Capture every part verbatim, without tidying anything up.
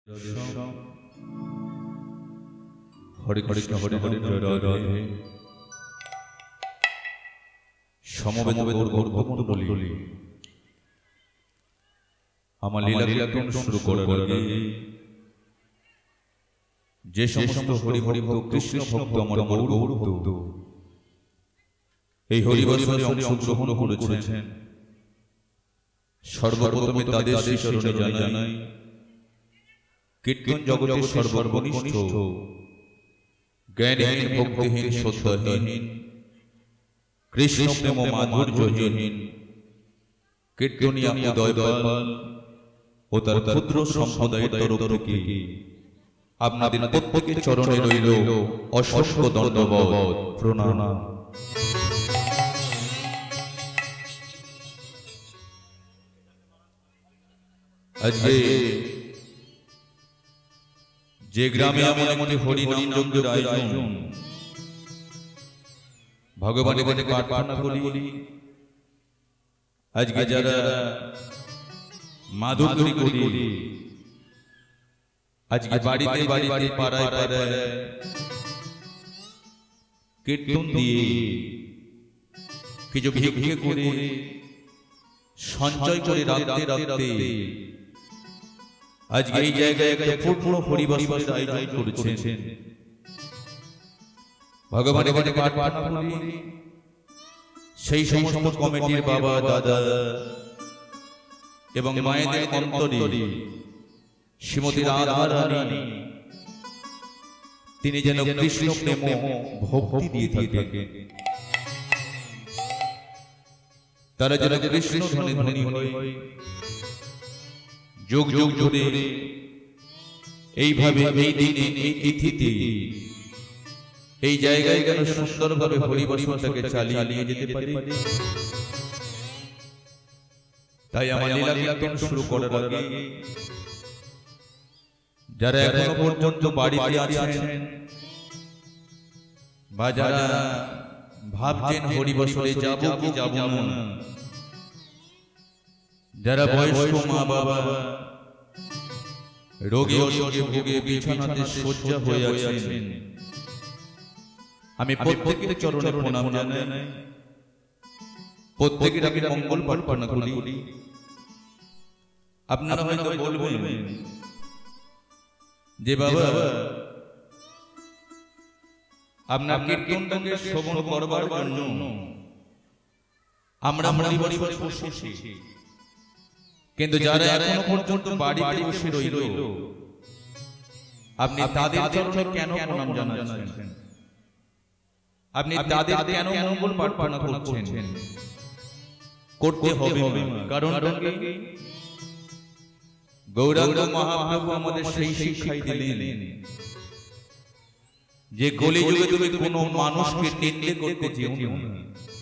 हरे कृष्ण हरे हरे राधे সমবেত গৌর ভক্তমণ্ডলী আমার লীলা কীর্তন শুরু করার আগে যে সমস্ত হরি হরি ভক্ত কৃষ্ণ ভক্ত আমার গৌর গৌর ভক্ত এই হরিবচনে অংশগ্রহণ করেছেন সর্বপ্রথমে তাদের চরণে জানাই কীর্তন জগতের সর্বকনিষ্ঠ জ্ঞানহীন ভক্তিহীন শ্রদ্ধাহীন কৃষ্ণ প্রেম মাধুর্যহীন কীর্তনিয়া উদয়পাল ও তার ক্ষুদ্র সম্প্রদায়ের তরফ থেকে আপনাদের প্রত্যেকের চরণে রইল অসংখ্য দণ্ডবত প্রণাম। আজকে যে গ্রামে এমন এমন হরি নাম যজ্ঞের আয়োজন ভগবানের কাছে প্রার্থনা করি আজকে যারা মাধুর্য করি আজকে বাড়িতে বাড়িতে পাড়ায় পাড়ায় কীর্তন দিয়ে কিছু ভিক্ষে করে সঞ্চয় করে রাখতে রাখতে আজকে এই জায়গায় একটা পূর্ণ হরিবচনের আয়োজন করেছেন। ভগবানের কাছে প্রার্থনা করি সেই সমস্ত কমিটির বাবা দাদা এবং মায়েদের অন্তরে শ্রীমতী রাধা রানী তিনি যেন কৃষ্ণ প্রেম ভক্তি দিয়ে থাকেন, তারা যেন কৃষ্ণ ধনে ধনী হয় যুগ যুগ ধরে এইভাবে এই দিনে এই তিথিতে এই জায়গায় যেন সুন্দরভাবে হরিবচনটাকে চালিয়ে নিয়ে যেতে পারি। তাই আমার লীলা কীর্তন শুরু করার আগে যারা এখনো পর্যন্ত বাড়িতে আছেন বা যারা ভাবছেন হরিবচনে যাব কি যাব না, যারা বয়স্ক মা বাবা রোগী অসুখে ভুগে বিছানাতে শয্যা হয়ে আছেন, আমি প্রত্যেকের চরণে প্রণাম জানাই, প্রত্যেকের আমি মঙ্গল প্রার্থনা করি। আপনারা হয়তো বলবেন যে বাবা আপনার কীর্তনটাকে শ্রবণ করবার জন্য আমরা হরিবচনে বসেছি, কিন্তু যারা এখনো পর্যন্ত বাড়িতে বসে রইল আপনি তাদের চরণে কেন প্রণাম জানাচ্ছেন, আপনি তাদের কেন মঙ্গল প্রার্থনা করছেন? করতে হবে, কারণ গৌরাঙ্গ মহাপ্রভু আমাদের সেই শিক্ষাই দিলেন যে কলিযুগে তুমি কোনো মানুষকে নিন্দে করতে যেও না,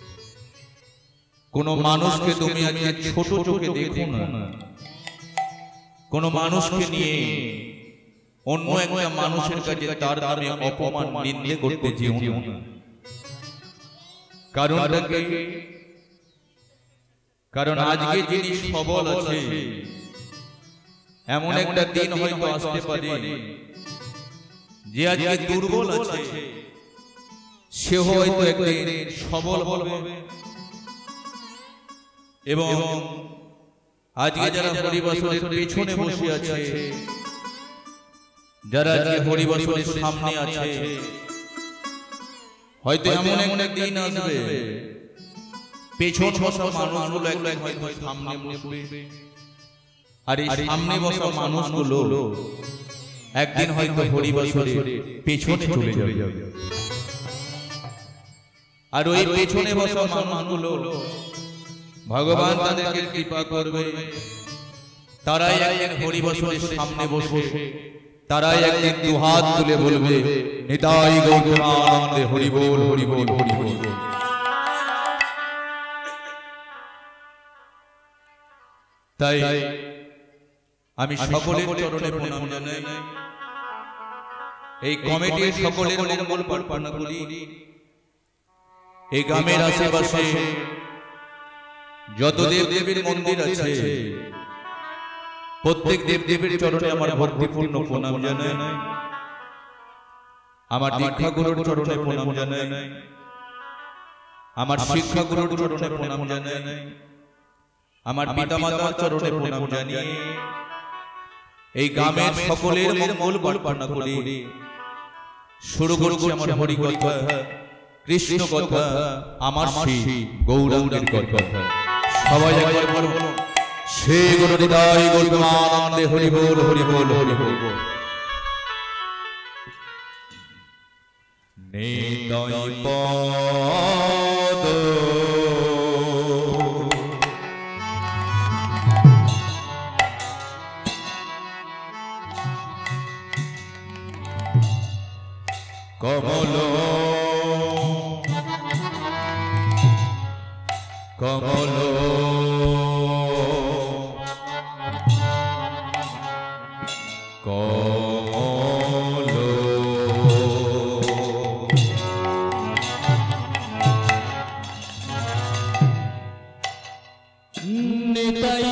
কোন মানুষকে তুমি আজকে ছোট চোখে দেখো না, কোন মানুষকে নিয়ে অন্য একটা মানুষের কাছে তার নামে অপমান নিন্দে করতে যেও না। কারণটাকে কারণ আজকে যিনি সবল আছে এমন একটা দিন হয়তো আসতে পারে যে আজকে দুর্বল আছে সে হয়তো একদিন সবল হবে, এবং আজকে যারা হরিবচনের পেছনে বসে আছে, যারা আজকে হরিবচনের সামনে আছে, হয়তো এমন এক দিন আসবে পেছন বসা মানুষগুলো একদিন হয়তো সামনে বসবে, আর এই সামনে বসা মানুষগুলো একদিন হয়তো হরিবচনের পেছনে চলে যাবে, আর ওই পেছনে বসা মানুষগুলো ভগবান তাদেরকে কৃপা করবে, তারাই একদিন হরিবচনের সামনে বসে তারাই একদিন দুহাত তুলে বলবে নিতাই গৌরানন্দে হরি বল হরি বল হরি বল। তাই আমি সকলের চরণে প্রণাম জানাই, এই কমিটির সকলের মঙ্গল প্রার্থনা করি। এই গ্রামের আশেপাশে যত দেব দেবীর মন্দির আছে প্রত্যেক দেব দেবীর চরণে আমার ভক্তিপূর্ণ প্রণাম জানাই, আমার দীক্ষা গুরুর চরণে প্রণাম জানাই, আমার শিক্ষা গুরুর চরণে প্রণাম জানাই, আমার পিতামাতার চরণে প্রণাম জানিয়ে এই গ্রামের সকলের মঙ্গল বর্ণনা করি। শুরু করছি আমার হরি কথা, কৃষ্ণ কথা, আমার শ্রী গৌরাঙ্গের কথা। সবাই একবার বলুন, শ্রী গুরু হৃদয় গৌরমানন্দে হরি বল, হরি বল, হরি বল। নিতাই পদ কমল কমল কমল নিতাই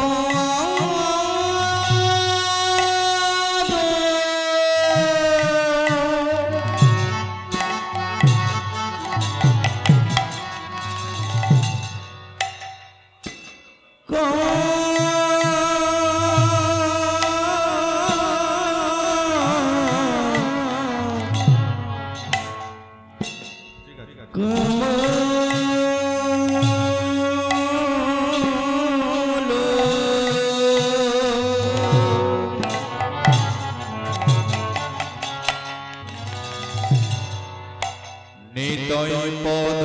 নিতাই পদ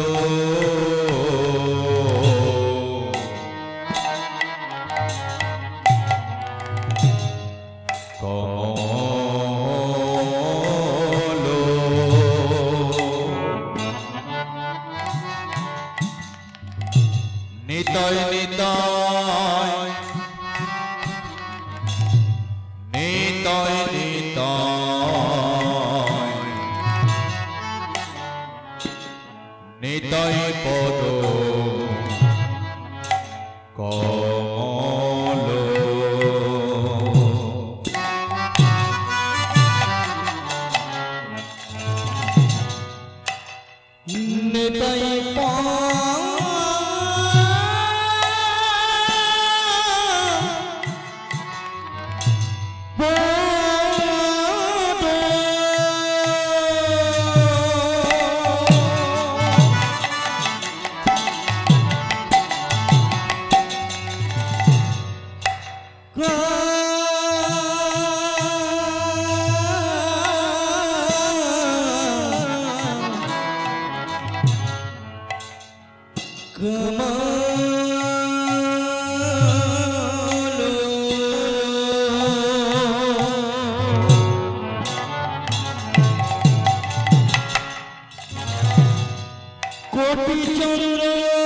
কমল নিতাই নিতাই নিতাই নিতাই নিতাই পদ কমল নিতাই কোটি চন্দ্র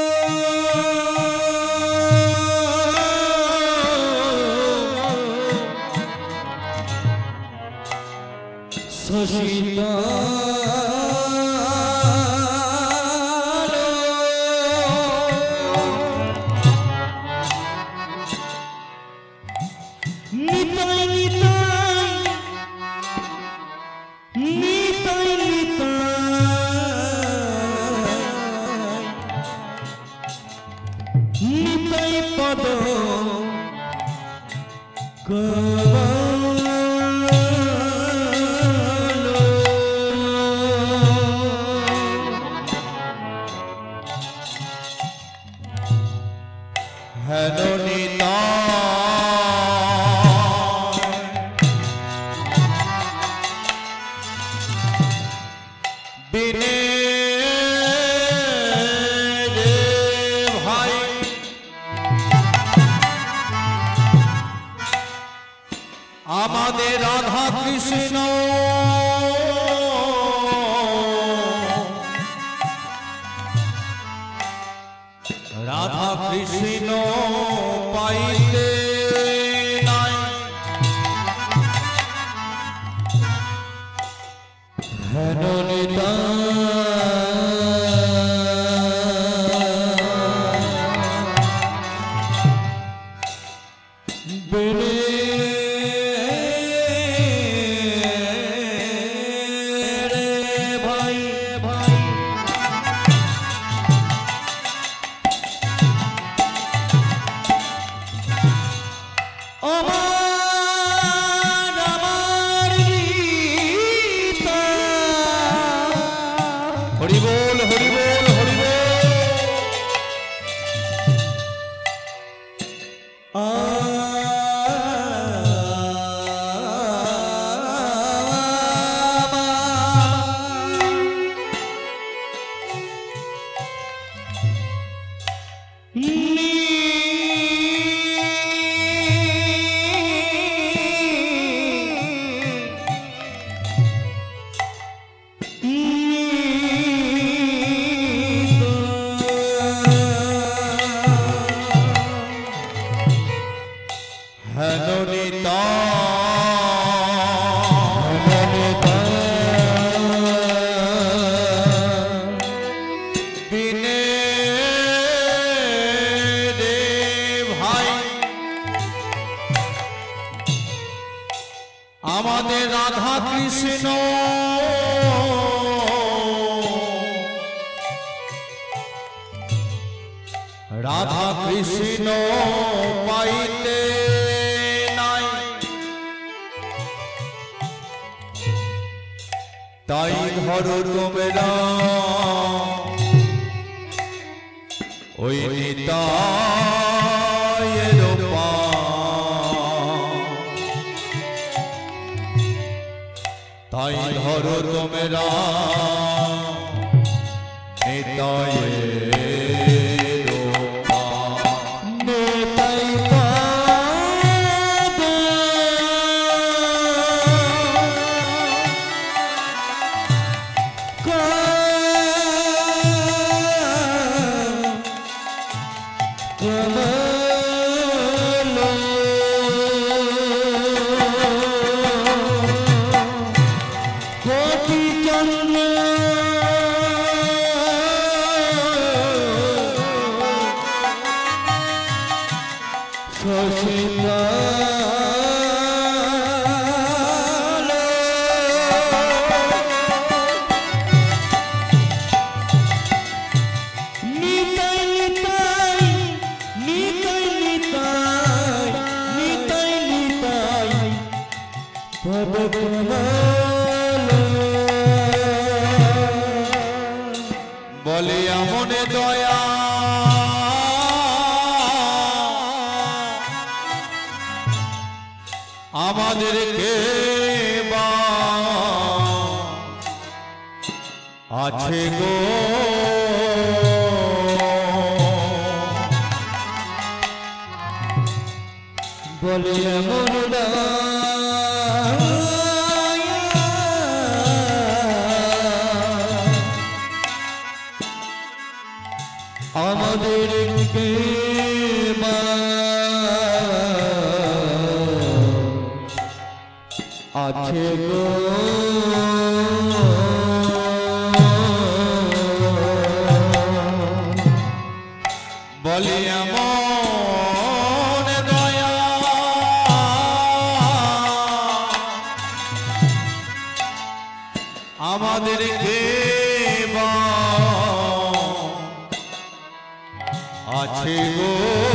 শশিতা নিতাই নিতাই নিতাই নিতাই নিতাই পদ কমল হেন বিনে রে ভাই আমাদের রাধা কৃষ্ণ রাধা কৃষ্ণ পাইতে নাই হেন নিতাই আমাদের রাধা কৃষ্ণ রাধা কৃষ্ণ পাইতে নাই, তাই ধরো তোমরা ওই নিতাইয়ের পায়, তাই ধরো তোমরা নিতাইয়ের বলে আমনে দয়া আমাদেরকে বা আছে গো, বলে এমন দয়া আমাদেরকে বা আছে গো, বলে এমন দয়া আমাদেরকে বা আছে গো,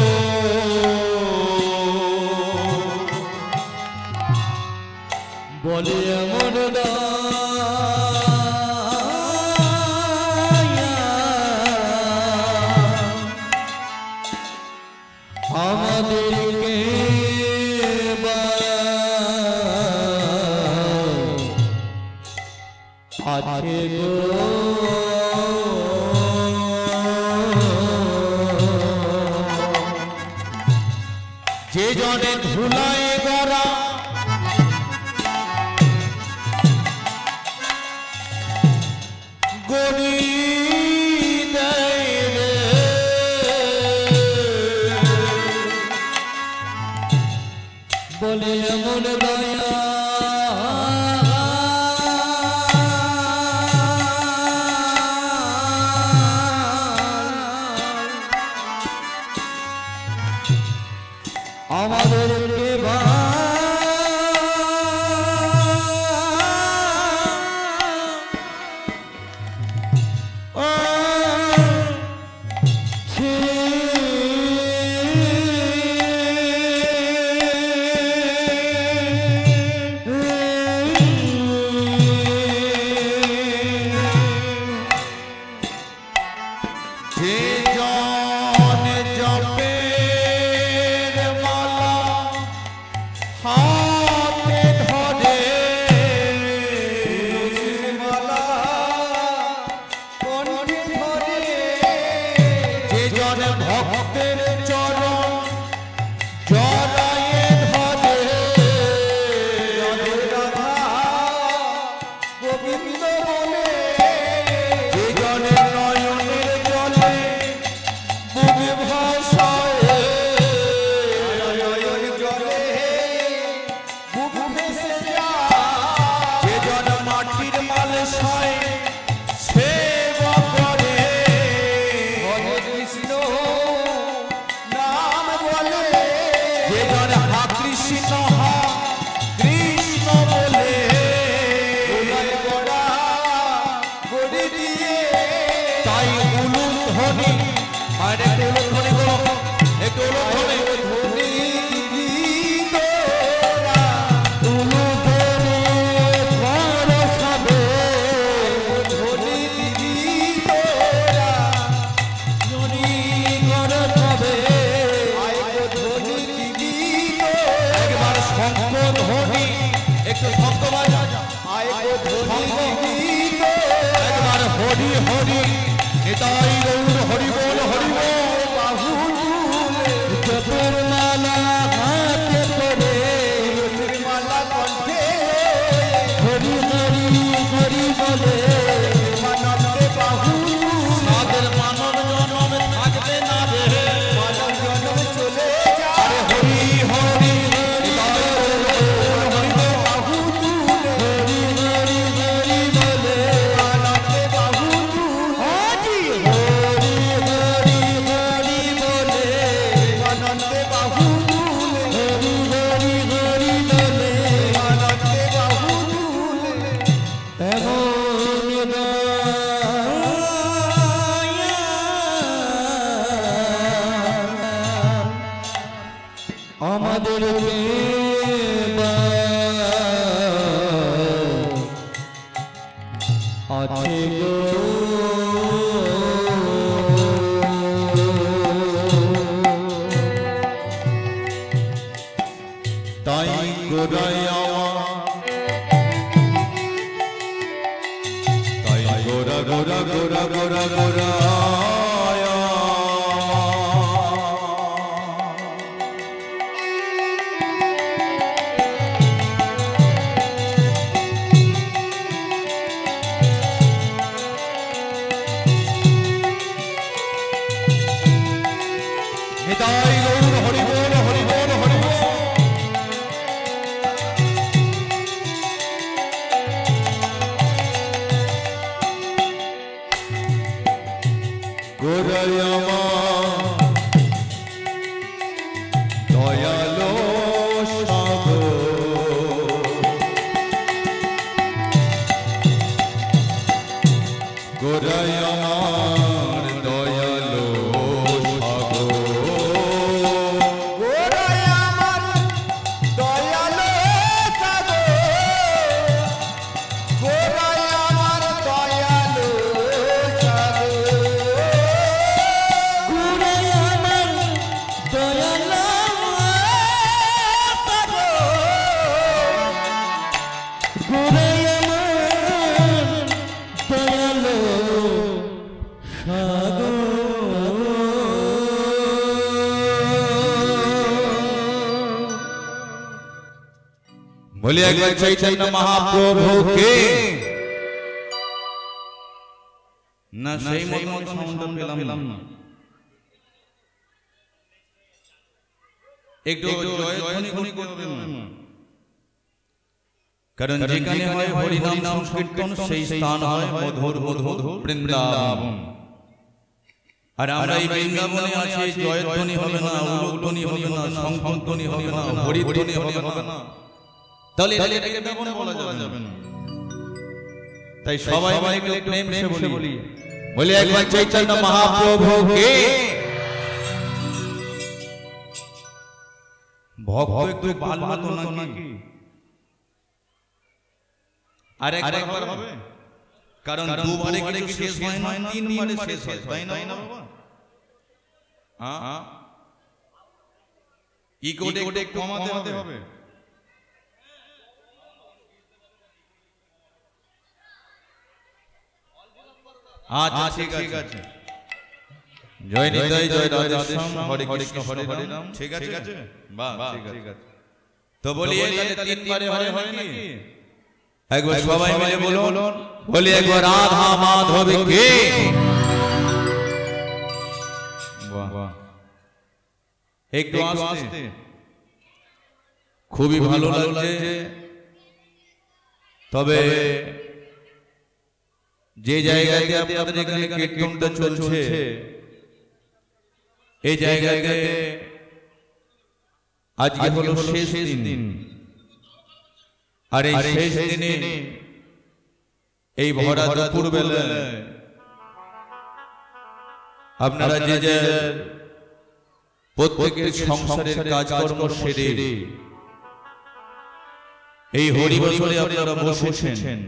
বলে এমন আমাদেরকে বা আছে গো, যে জনে ধুলায় গড়া গড়ি দেয় রে, বলে এমন দয়া একবার হরি হরি নিতাই গৌর হরি বল হরি বল। বাহু জপের মালা হাতে করে মালা কণ্ঠে হরি হরি হরি বলে মানবে বাহু তাদের মানব জন্ম থাকবে না রে, মানব জন্ম চলে যায়। আরে হরি হরি নিতাই গৌর হরি বল। বাহু হরি হরি হরি বলে মানবে বাহু হাজি হরি হরি হরি বলে মানবে বাহু হরি হরি হরি বলে মানবে বাহু এমন আমাদের আছে গো তাই গোরাই তাই গোরা গোরা গোরা গোরা গোরা নিতাই গৌর হরি বল হরি বল হরি বল। গোরাই আমার দয়ালো সাগর, গোরাই আমার দয়ালো সাগর। গোরাই আমার দয়ালো সাগর গোরাই আমার দয়ালো সাগর গোরাই আমার দয়ালো সাগর গোরাই আমার দয়ালো बोले একবার চৈতন্য মহাপ্রভু কে না সেই মত সাউন্ড পেলাম না। একটু জয়ধ্বনি করবেন, কারণ যেখানে হয় হরি নাম সংকীর্তন সেই স্থান হয় মধুর মধুর বৃন্দাবন। আর আমরা এই বৃন্দাবনে আছি, জয়ধ্বনি হবে না, উলুধ্বনি হবে না, সংকীর্তনি হবে না, হরিধ্বনি হবে না, তাহলে এটাকে বৃন্দাবন বলা যাবে না। তাই সবাই মিলে একটু প্রেম সে বলি, বলি একবার চৈতন্য মহাপ্রভু কে। ভক্ত একটু বাড়লো তো নাকি, আর একবার হবে, কারণ দুবারে কি শেষ হয় না, তিনবারে শেষ হয়, তাই না বাবা? হ্যাঁ, ইগোটা একটু কমাতে হবে। আচ্ছা ঠিক আছে, জয় নিতাই জয় রাধেশ্যাম হরে কৃষ্ণ হরে রাম। ঠিক আছে, বাহ ঠিক আছে। তো বলি তাহলে তিনবারে হয় নাকি? একবার সবাই মিলে বলুন, বলি একবার রাধা মাধব কে। বাহ, একটু আস্তে, খুবই ভালো লাগছে। তবে যে জায়গায় আপনাদের এখানে কীর্তনটা চলছে, এই জায়গাতে আজকে হলো শেষ দিন। আর এই শেষ দিনে এই ভরা দুপুর বেলায় আপনারা যে যে প্রত্যেকের সংসারের কাজকর্ম সেরে এই হরি বসরে আপনারা বসেছেন।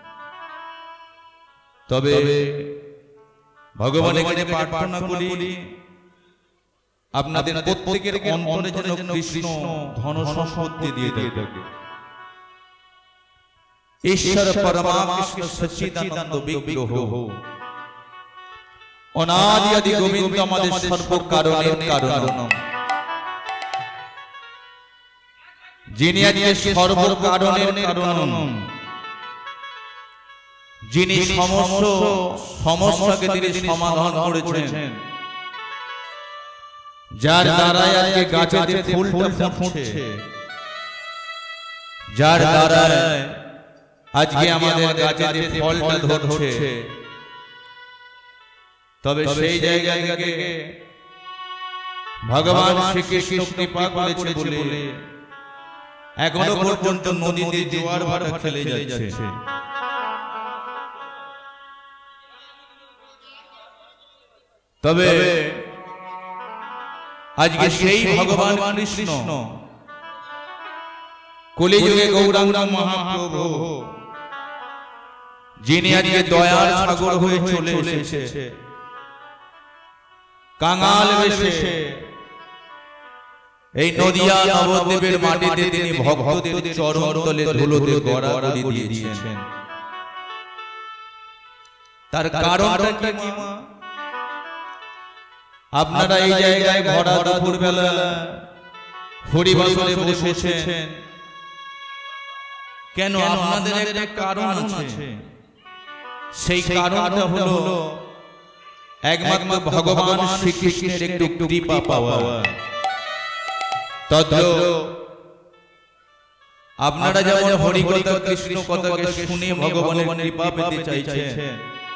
তবে ভগবানের কাছে প্রার্থনা করি আপনাদের প্রত্যেকের অন্তরে যেন কৃষ্ণ ধন সম্পত্তি দিয়ে থাকে। ঈশ্বর পরমাকৃষ্ণ সচ্চিদানন্দ বিগ্রহ অনাদি আদি গোবিন্দ আমাদের সর্ব কারণের কারণ, যিনি আজকে সর্ব কারণের কারণ, যিনি সমস্ত সমস্যাকে তিনি সমাধান করেছেন, যার দ্বারা আজকে গাছে ফুলটা ফুটছে, যার দ্বারা আজকে আমাদের গাছে ফলটা ধরছে। তবে সেই জায়গা থেকে ভগবান শ্রীকৃষ্ণ কৃপা করেছে বলে এখনো পর্যন্ত নদীতে জোয়ার ভাটা খেলে যাচ্ছে। তবে আজকে সেই ভগবান কৃষ্ণ কলিযুগে গৌরাঙ্গ মহাপ্রভু, যিনি আজকে দয়ার সাগর হয়ে চলে এসেছে, কাঙাল বেশে এই নদিয়া নবদ্বীপের মাটিতে তিনি ভক্তদের চরণ তলে ধুলোতে গড়াগড়ি দিয়েছেন। তার কারণটা কি মা? আপনারা এই জায়গায় ভরা দুপুর বেলা হরিবাসরে বসেছেন কেন? আপনাদের একটা কারণ আছে। সেই কারণটা হলো একমাত্র ভগবান শ্রীকৃষ্ণের একটু কৃপা পাওয়া। তদ্রূপ আপনারা যেমন হরি কথা কৃষ্ণ কথাকে শুনে ভগবানের কৃপা পেতে চাইছেন,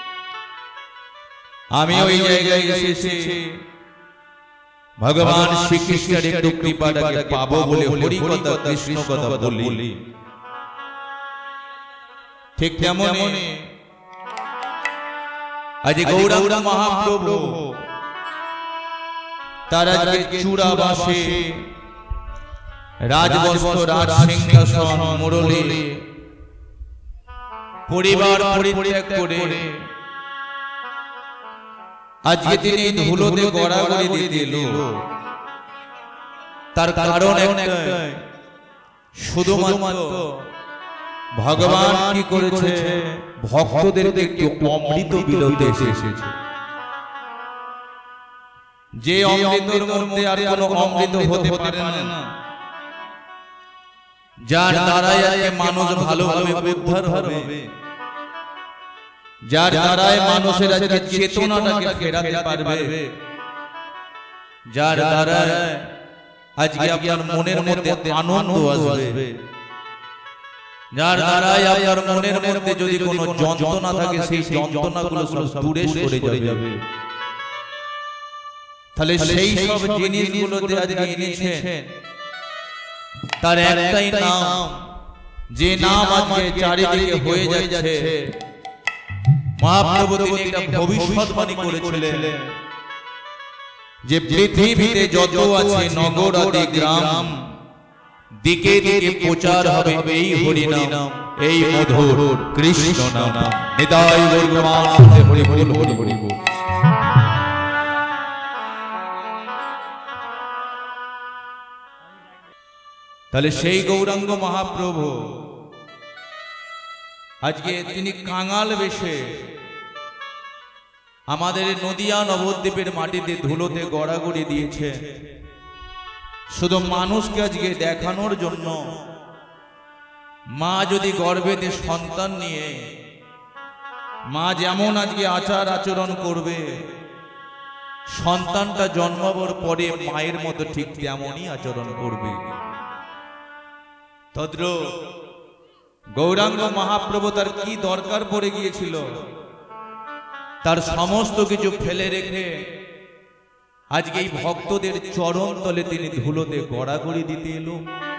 আমি ওই জায়গায় এসেছি ভগবান শ্রীকৃষ্ণের একটু কৃপাটাকে পাবো বলে হরি কথা কৃষ্ণ কথা বলি। ঠিক তেমনি আজ গৌরাঙ্গ মহাপ্রভু তার আজকে চূড়াবাসে রাজবস্ত্র রাজ সিংহাসন মুরলী পরিবার পরিত্যাগ করে আজকে তিনি ধুলোতে গড়াগড়ি দিতে এলো। তার কারণ একটাই, শুধুমাত্র ভগবান কি করেছে, ভক্তদেরকে একটু অমৃত বিলোতে এসেছে। যে অমৃতের মধ্যে আর কোনো অমৃত হতে পারে না, যার দ্বারাই আজকে মানুষ ভালোভাবে উদ্ধার হবে, যার দ্বারাই মানুষের আজকে চেতনাটাকে ফেরাতে পারবে, যার দ্বারাই আজকে আপনার মনের মধ্যে আনন্দ আসবে, যার দ্বারাই আপনার মনের মধ্যে যদি কোনো যন্ত্রণা থাকে সেই যন্ত্রণাগুলো সব দূরে সরে যাবে। তাহলে সেই সব জিনিসগুলোতে আজকে এনেছেন তার একটাই নাম, যে নাম আজকে চারিদিকে হয়ে যাচ্ছে। মহাপ্রভু তিনি একটা ভবিষ্যৎবাণী করেছিলেন যে পৃথিবীতে যত আছে নগর আদি গ্রাম, দিকে দিকে প্রচার হবে এই হরি নাম, এই মধুর কৃষ্ণ নাম। নিতাই গৌর প্রেমানন্দে হরি হরি হরি হরি বল। তাহলে সেই গৌরাঙ্গ মহাপ্রভু আজকে তিনি কাঙাল বেশে আমাদের নদিয়া নবদ্বীপের মাটিতে ধুলোতে গড়াগড়ি দিয়েছে, শুধু মানুষকে আজকে দেখানোর জন্য। মা যদি গর্ভেতে সন্তান নিয়ে মা যেমন আজকে আচার আচরণ করবে, সন্তানটা জন্মাবার পরে মায়ের মতো ঠিক তেমনই আচরণ করবে। তদ্রূপ গৌরাঙ্গ মহাপ্রভু তার কি দরকার পড়ে গিয়েছিল, তার সমস্ত কিছু ফেলে রেখে আজকে এই ভক্তদের চরণ তলে তিনি ধুলোতে গড়াগড়ি দিতে এলো।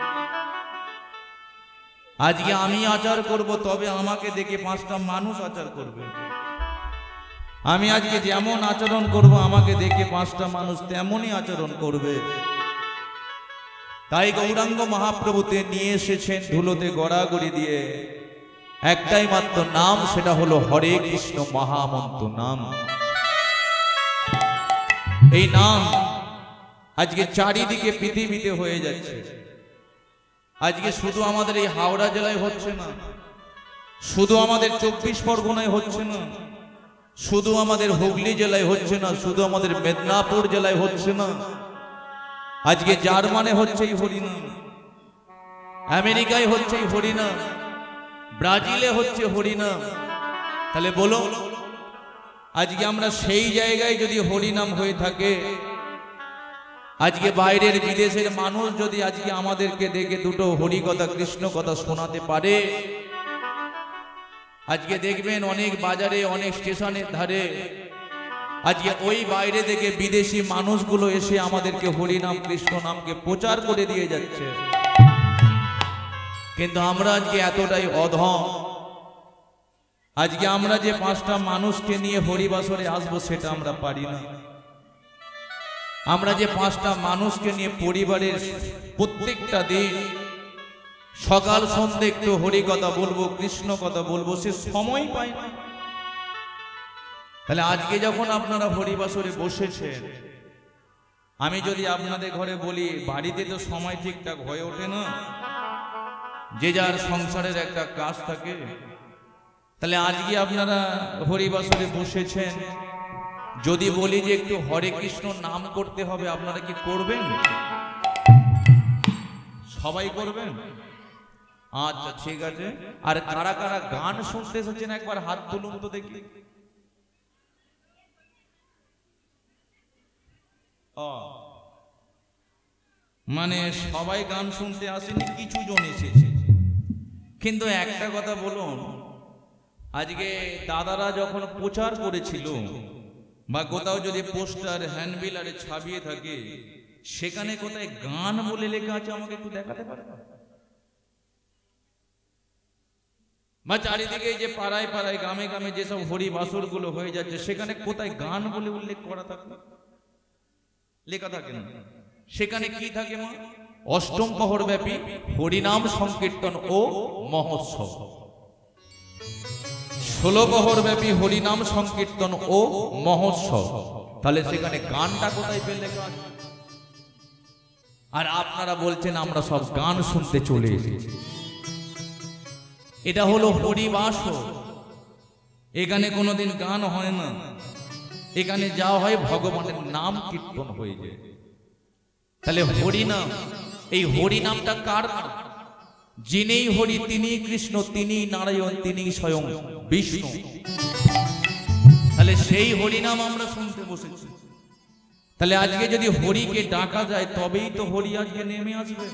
আজকে আমি আচার করব, তবে আমাকে দেখে পাঁচটা মানুষ আচার করবে। আমি আজকে যেমন আচরণ করব, আমাকে দেখে পাঁচটা মানুষ তেমনই আচরণ করবে। তাই গৌরাঙ্গ মহাপ্রভুতে নিয়ে এসেছেন ধুলোতে গড়াগড়ি দিয়ে একটাই মাত্র নাম, সেটা হলো হরে কৃষ্ণ মহামন্ত্র নাম। এই নাম আজকে চারিদিকে পৃথিবীতে হয়ে যাচ্ছে। আজকে শুধু আমাদের এই হাওড়া জেলায় হচ্ছে না, শুধু আমাদের চব্বিশ পরগনায় হচ্ছে না, শুধু আমাদের হুগলি জেলায় হচ্ছে না, শুধু আমাদের মেদিনীপুর জেলায় হচ্ছে না, আজকে জার্মানে হচ্ছে এই হরিনাম, আমেরিকায় হচ্ছে এই হরিনাম, ব্রাজিলে হচ্ছে হরিনাম। তাহলে বলো, আজকে আমরা সেই জায়গায় যদি হরিনাম হয়ে থাকে, আজকে বাইরের বিদেশের মানুষ যদি আজকে আমাদেরকে দেখে দুটো হরি কথা কৃষ্ণ কথা শোনাতে পারে, আজকে দেখবেন অনেক বাজারে অনেক স্টেশনের ধারে আজকে ওই বাইরে থেকে বিদেশি মানুষগুলো এসে আমাদেরকে হরিনাম কৃষ্ণ নামকে প্রচার করে দিয়ে যাচ্ছে। কিন্তু আমরা আজকে এতটাই অধম, আজকে আমরা যে পাঁচটা মানুষকে নিয়ে হরিবাসরে আসবো সেটা আমরা পারি না। আমরা যে পাঁচটা মানুষকে নিয়ে পরিবারের প্রত্যেকটা দিন সকাল সন্ধ্যে একটু হরি কথা বলবো, কৃষ্ণ কথা বলবো, সে সময় পাই না। তাহলে আজকে যখন আপনারা হরিবাসরে বসেছেন, আমি যদি আপনাদের ঘরে বলি বাড়িতে তো সময় ঠিকঠাক হয়ে ওঠে না, যে যার সংসারের একটা কাজ থাকে, তাহলে আজকে আপনারা হরিবাসরে বসেছেন, যদি বলি যে একটু হরে কৃষ্ণ নাম করতে হবে, আপনারা কি করবেন? সবাই করবেন? আচ্ছা ঠিক আছে। আর কারা কারা গান শুনতে এসেছেন একবার হাত তুলুন তো দেখি। ও মানে সবাই গান শুনতে আসেনি, কিছু জন এসেছে। কিন্তু একটা কথা বলুন, আজকে দাদারা যখন প্রচার করেছিল বা কোথাও যদি পোস্টার হ্যান্ডবিল আরে ছাপিয়ে থাকে, সেখানে কোথায় গান বলে লেখা আছে আমাকে একটু দেখাতে পারবে? বা চারিদিকে যে পাড়ায় পাড়ায় গ্রামে গ্রামে যেসব হরি বাসর গুলো হয়ে যাচ্ছে, সেখানে কোথায় গান বলে উল্লেখ করা থাকে? লেখা থাকে না। সেখানে কি থাকে মা? অষ্টম প্রহর ব্যাপী হরিনাম সংকীর্তন ও মহোৎসব, ষোলো প্রহর ব্যাপী হরিনাম সংকীর্তন ও মহোৎসব। তাহলে সেখানে গানটা কোথায় পেয়ে লেখা আছে? আর আপনারা বলছেন আমরা সব গান শুনতে চলে এসেছি। এটা হলো হরিবাস, এখানে কোনোদিন গান হয় না, এখানে যা হয় ভগবানের নাম কীর্তন হয়ে যায়। তাহলে হরিনাম, এই হরিনামটা কার নাম? যিনি হরি তিনি কৃষ্ণ, তিনি নারায়ণ, তিনি স্বয়ং বিষ্ণু। তাহলে সেই হরিনাম আমরা শুনতে বসেছি। তাহলে আজকে যদি হরিকে ডাকা যায় তবেই তো হরি আজকে নেমে আসবে।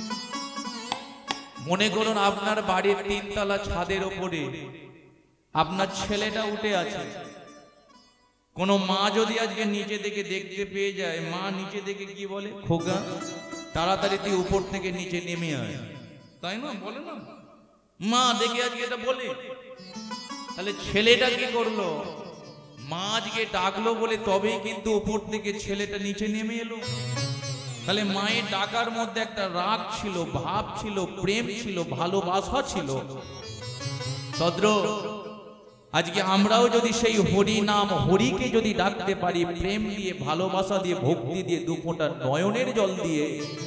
মনে করুন আপনার বাড়ির তিনতলা ছাদের ওপরে আপনার ছেলেটা উঠে আছে, কোন মা যদি আজকে নিচে থেকে দেখতে পেয়ে যায়, মা নিচে থেকে কি বলে? খোকা তাড়াতাড়ি তুই উপর থেকে নিচে নেমে আয়, তাই না? বলে না মা? দেখে আজকে এটা বলে। তাহলে ছেলেটা কি করলো? মা আজকে ডাকলো বলে তবেই কিন্তু উপর থেকে ছেলেটা নিচে নেমে এলো। তাহলে মায়ের ডাকার মধ্যে একটা রাগ ছিল, ভাব ছিল, প্রেম ছিল, ভালোবাসা ছিল। তদ্র আজকে আমরাও যদি সেই হরি নাম, হরিকে যদি ডাকতে পারি প্রেম দিয়ে, ভালোবাসা দিয়ে, ভক্তি দিয়ে, দু ফোঁটা নয়নের জল দিয়ে,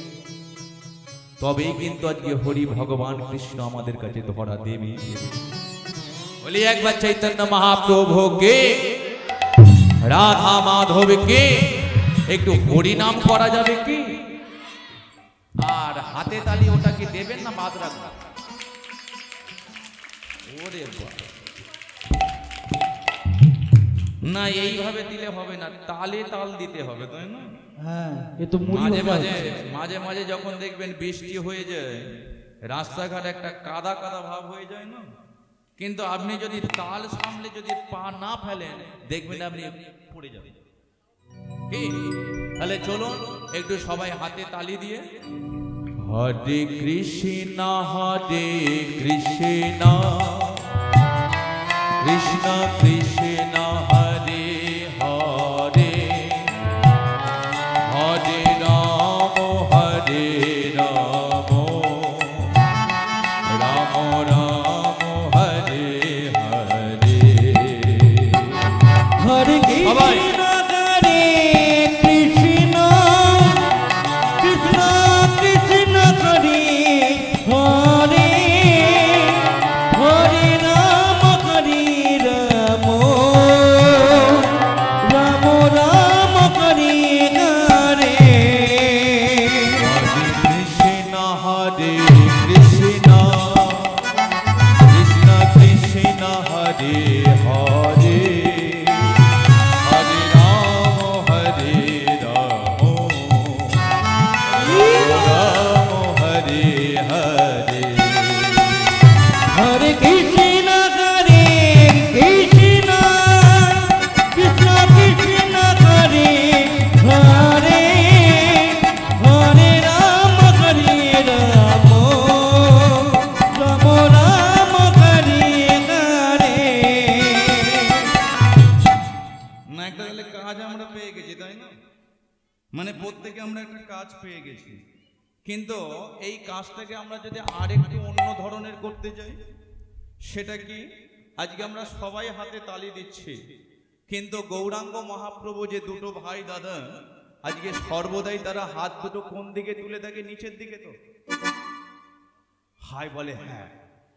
তবেই কিন্তু আজকে হরি ভগবান কৃষ্ণ আমাদের কাছে ধরা দেবে। বলি একবার চৈতন্য মহাপ্রভুকে, রাধা মাধবকে একটু হরি নাম করা যাবে কি? আর হাতে তালি ওটাকে দেবেন না বাদ রাখবেন? ওরে না, এইভাবে দিলে হবে না, তালে তাল দিতে হবে, তাই না? হ্যাঁ, এ তো মাঝে মাঝে মাঝে মাঝে যখন দেখবেন বৃষ্টি হয়ে যায়, রাস্তাঘাট একটা কাদা কাদা ভাব হয়ে যায় না, কিন্তু আপনি যদি তাল সামলে যদি পা না ফেলেন, দেখবেন আপনি পড়ে যাবেন। কি? তাহলে চলুন একটু সবাই হাতে তালি দিয়ে হরে কৃষ্ণ হরে কৃষ্ণ কৃষ্ণ কৃষ্ণ হরে হরে হরে রাম হরে রাম রাম রাম হরে হরে। হরে সবাই হরে হরে কৃষ্ণ হরে কৃষ্ণ কৃষ্ণ কৃষ্ণ হরে হরে হরে রাম হরে রাম রাম রাম হরে হরে। না একটা তাহলে কাজ আমরা পেয়ে গেছি, তাই না? মানে প্রত্যেকে আমরা একটা কাজ পেয়ে গেছি, কিন্তু এই কাজটাকে আমরা যদি আরেকটু অন্য ধরনের করতে যাই, সেটা কি? আজকে আমরা সবাই হাতে তালি দিচ্ছি, কিন্তু গৌরাঙ্গ মহাপ্রভু যে দুটো ভাই দাদা আজকে সর্বদাই তারা হাত দুটো কোন দিকে তুলে থাকে? নিচের দিকে। তো হাই বলে হ্যাঁ,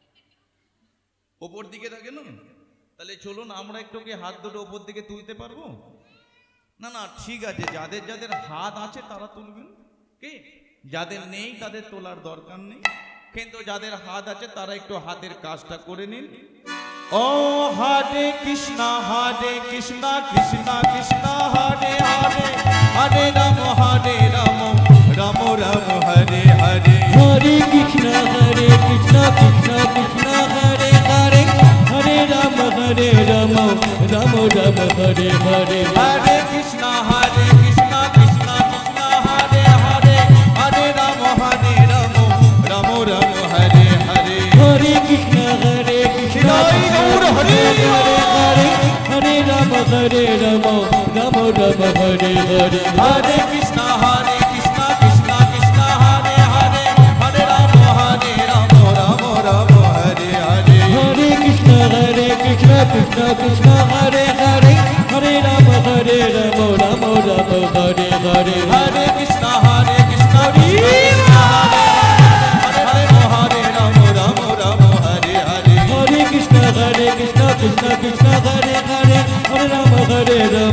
ওপর দিকে থাকে না? তাহলে চলুন আমরা একটু কি হাত দুটো ওপর দিকে তুলতে পারবো? না না, ঠিক আছে, যাদের যাদের হাত আছে তারা তুলবেন, কি যাদের নেই তাদের তোলার দরকার নেই, কিন্তু যাদের হাত আছে তারা একটু হাতের কাজটা করে নিন। ও হরে কৃষ্ণ হরে কৃষ্ণ কৃষ্ণ কৃষ্ণ হরে হরে হরে রাম হরে রাম রাম রাম হরে হরে। হরে কৃষ্ণ হরে কৃষ্ণ কৃষ্ণ কৃষ্ণ হরে হরে হরে রাম হরে রাম রাম রাম হরে হরে। হরে কৃষ্ণ হরে কৃষ্ণ কৃষ্ণ কৃষ্ণ হরে হরে হরে রাম হরে রাম রাম রাম হরে হরে। হরে কৃষ্ণ হরে কৃষ্ণ হরে হরে হরে রাম হরে রাম রাম রাম হরে হরে। হরে কৃষ্ণ হরে কৃষ্ণ কৃষ্ণ কৃষ্ণ হরে হরে হরে রাম হরে রাম রাম রাম হরে হরে। হরে কৃষ্ণ হরে কৃষ্ণ কৃষ্ণ কৃষ্ণ হরে হরে হরে রাম হরে রাম রাম রাম হরে হরে। হরে কৃষ্ণ হরে কৃষ্ণ কৃষ্ণ হরে হরে হরে রাম রাম রাম হরে হরে। হরে কৃষ্ণ হরে কৃষ্ণ কৃষ্ণ কৃষ্ণ হরে হরে হরে রাম হরে রাম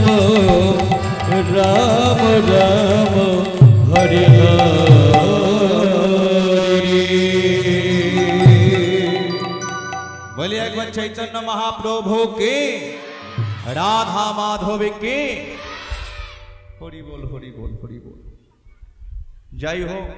রাম রাম হরে হরে। বলি একবার চৈতন্য মহাপ্রভু কে, রাধা মাধব কে। হরি বল হরি বল হরি বল। যাই হোক,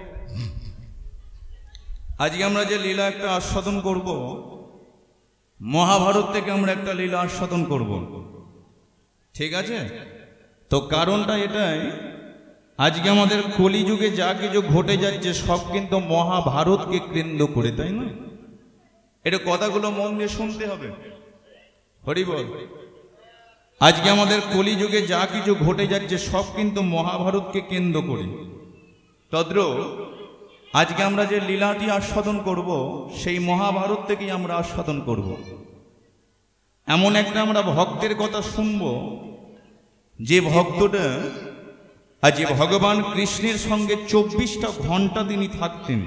আজকে আমরা যে লীলা একটা আস্বাদন করব, মহাভারত থেকে আমরা একটা লীলা আস্বাদন করব, ঠিক আছে? তো কারণটা এটাই, আজকে আমাদের কলিযুগে যা কিছু ঘটে যাচ্ছে সব কিন্তু মহাভারতকে কেন্দ্র করে, তাই না? এটা কথাগুলো মন দিয়ে শুনতে হবে। হরি বল। আজকে আমাদের কলিযুগে যা কিছু ঘটে যাচ্ছে সব কিন্তু মহাভারতকে কেন্দ্র করে। তদ্রূপ আজকে আমরা যে লীলাটি আস্বাদন করব সেই মহাভারত থেকেই আমরা আস্বাদন করব। এমন একটা আমরা ভক্তের কথা শুনব, যে ভক্তটা আজকে ভগবান কৃষ্ণের সঙ্গে চব্বিশটা ঘন্টা তিনি থাকতেন।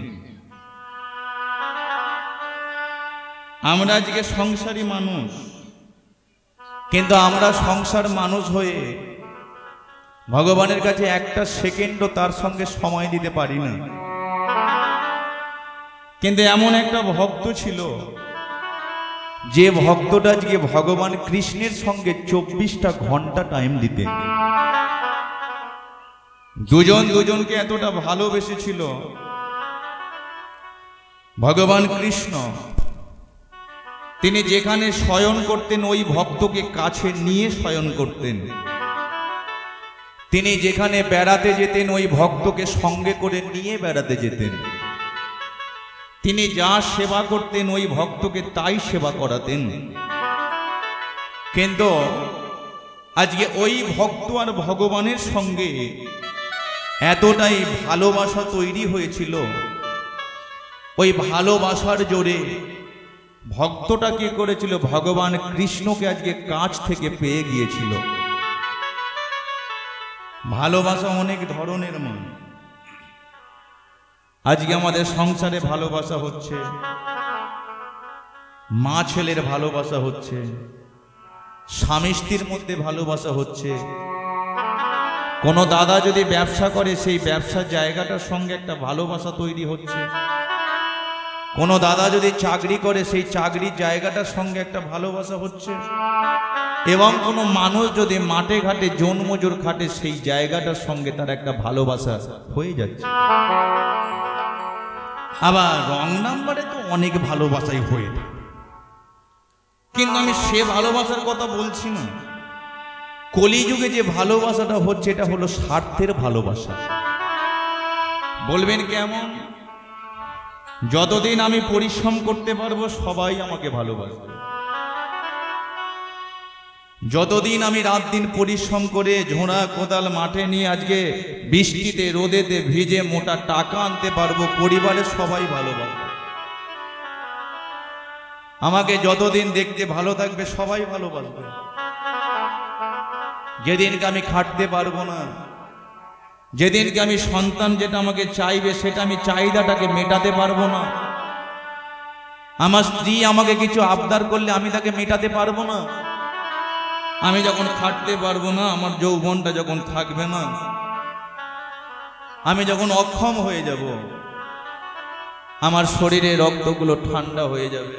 আমরা আজকে সংসারী মানুষ, কিন্তু আমরা সংসার মানুষ হয়ে ভগবানের কাছে একটা সেকেন্ডও তার সঙ্গে সময় দিতে পারি না। কিন্তু এমন একটা ভক্ত ছিল, যে ভক্তটা আজকে ভগবান কৃষ্ণের সঙ্গে চব্বিশটা ঘন্টা টাইম দিতেন। দুজন দুজনকে এতটা ভালোবেসেছিল ভগবান কৃষ্ণ, তিনি যেখানে শয়ন করতেন ওই ভক্তকে কাছে নিয়ে শয়ন করতেন। তিনি যেখানে বেড়াতে যেতেন ওই ভক্তকে সঙ্গে করে নিয়ে বেড়াতে যেতেন। তিনি যা সেবা করতেন ওই ভক্তকে তাই সেবা করাতেন। কিন্তু আজকে ওই ভক্ত আর ভগবানের সঙ্গে এতটাই ভালোবাসা তৈরি হয়েছিল, ওই ভালোবাসার জোরে ভক্তটা কি করেছিল, ভগবান কৃষ্ণকে আজকে কাছ থেকে পেয়ে গিয়েছিল। ভালোবাসা অনেক ধরনের মন। আজকে আমাদের সংসারে ভালোবাসা হচ্ছে, মা ছেলের ভালোবাসা হচ্ছে, স্বামী স্ত্রীর মধ্যে ভালোবাসা হচ্ছে। কোনো দাদা যদি ব্যবসা করে সেই ব্যবসার জায়গাটার সঙ্গে একটা ভালোবাসা তৈরি হচ্ছে। কোনো দাদা যদি চাকরি করে সেই চাকরির জায়গাটার সঙ্গে একটা ভালোবাসা হচ্ছে। এবং কোনো মানুষ যদি মাঠে ঘাটে জন মজুর খাটে সেই জায়গাটার সঙ্গে তার একটা ভালোবাসা হয়ে যাচ্ছে। আবার রং নাম্বারে তো অনেক ভালোবাসাই হয়ে থাকে, কিন্তু আমি সে ভালোবাসার কথা বলছি না। কলিযুগে যে ভালোবাসাটা হচ্ছে এটা হলো স্বার্থের ভালোবাসা। বলবেন কেমন? যতদিন আমি পরিশ্রম করতে পারবো সবাই আমাকে ভালোবাসবে। যতদিন আমি রাত দিন পরিশ্রম করে ঝোড়া কোদাল মাঠে নিয়ে আজকে বৃষ্টিতে রোদেতে ভিজে মোটা টাকা আনতে পারবো, পরিবারের সবাই ভালোবাসবে। আমাকে যতদিন দেখতে ভালো থাকবে সবাই ভালোবাসবে। যেদিনকে আমি খাটতে পারবো না, যেদিনকে আমি সন্তান যেটা আমাকে চাইবে সেটা আমি চাহিদাটাকে মেটাতে পারবো না, আমার স্ত্রী আমাকে কিছু আবদার করলে আমি তাকে মেটাতে পারবো না, আমি যখন খাটতে পারবো না, আমার যৌবনটা যখন থাকবে না, আমি যখন অক্ষম হয়ে যাব, আমার শরীরে রক্তগুলো ঠান্ডা হয়ে যাবে,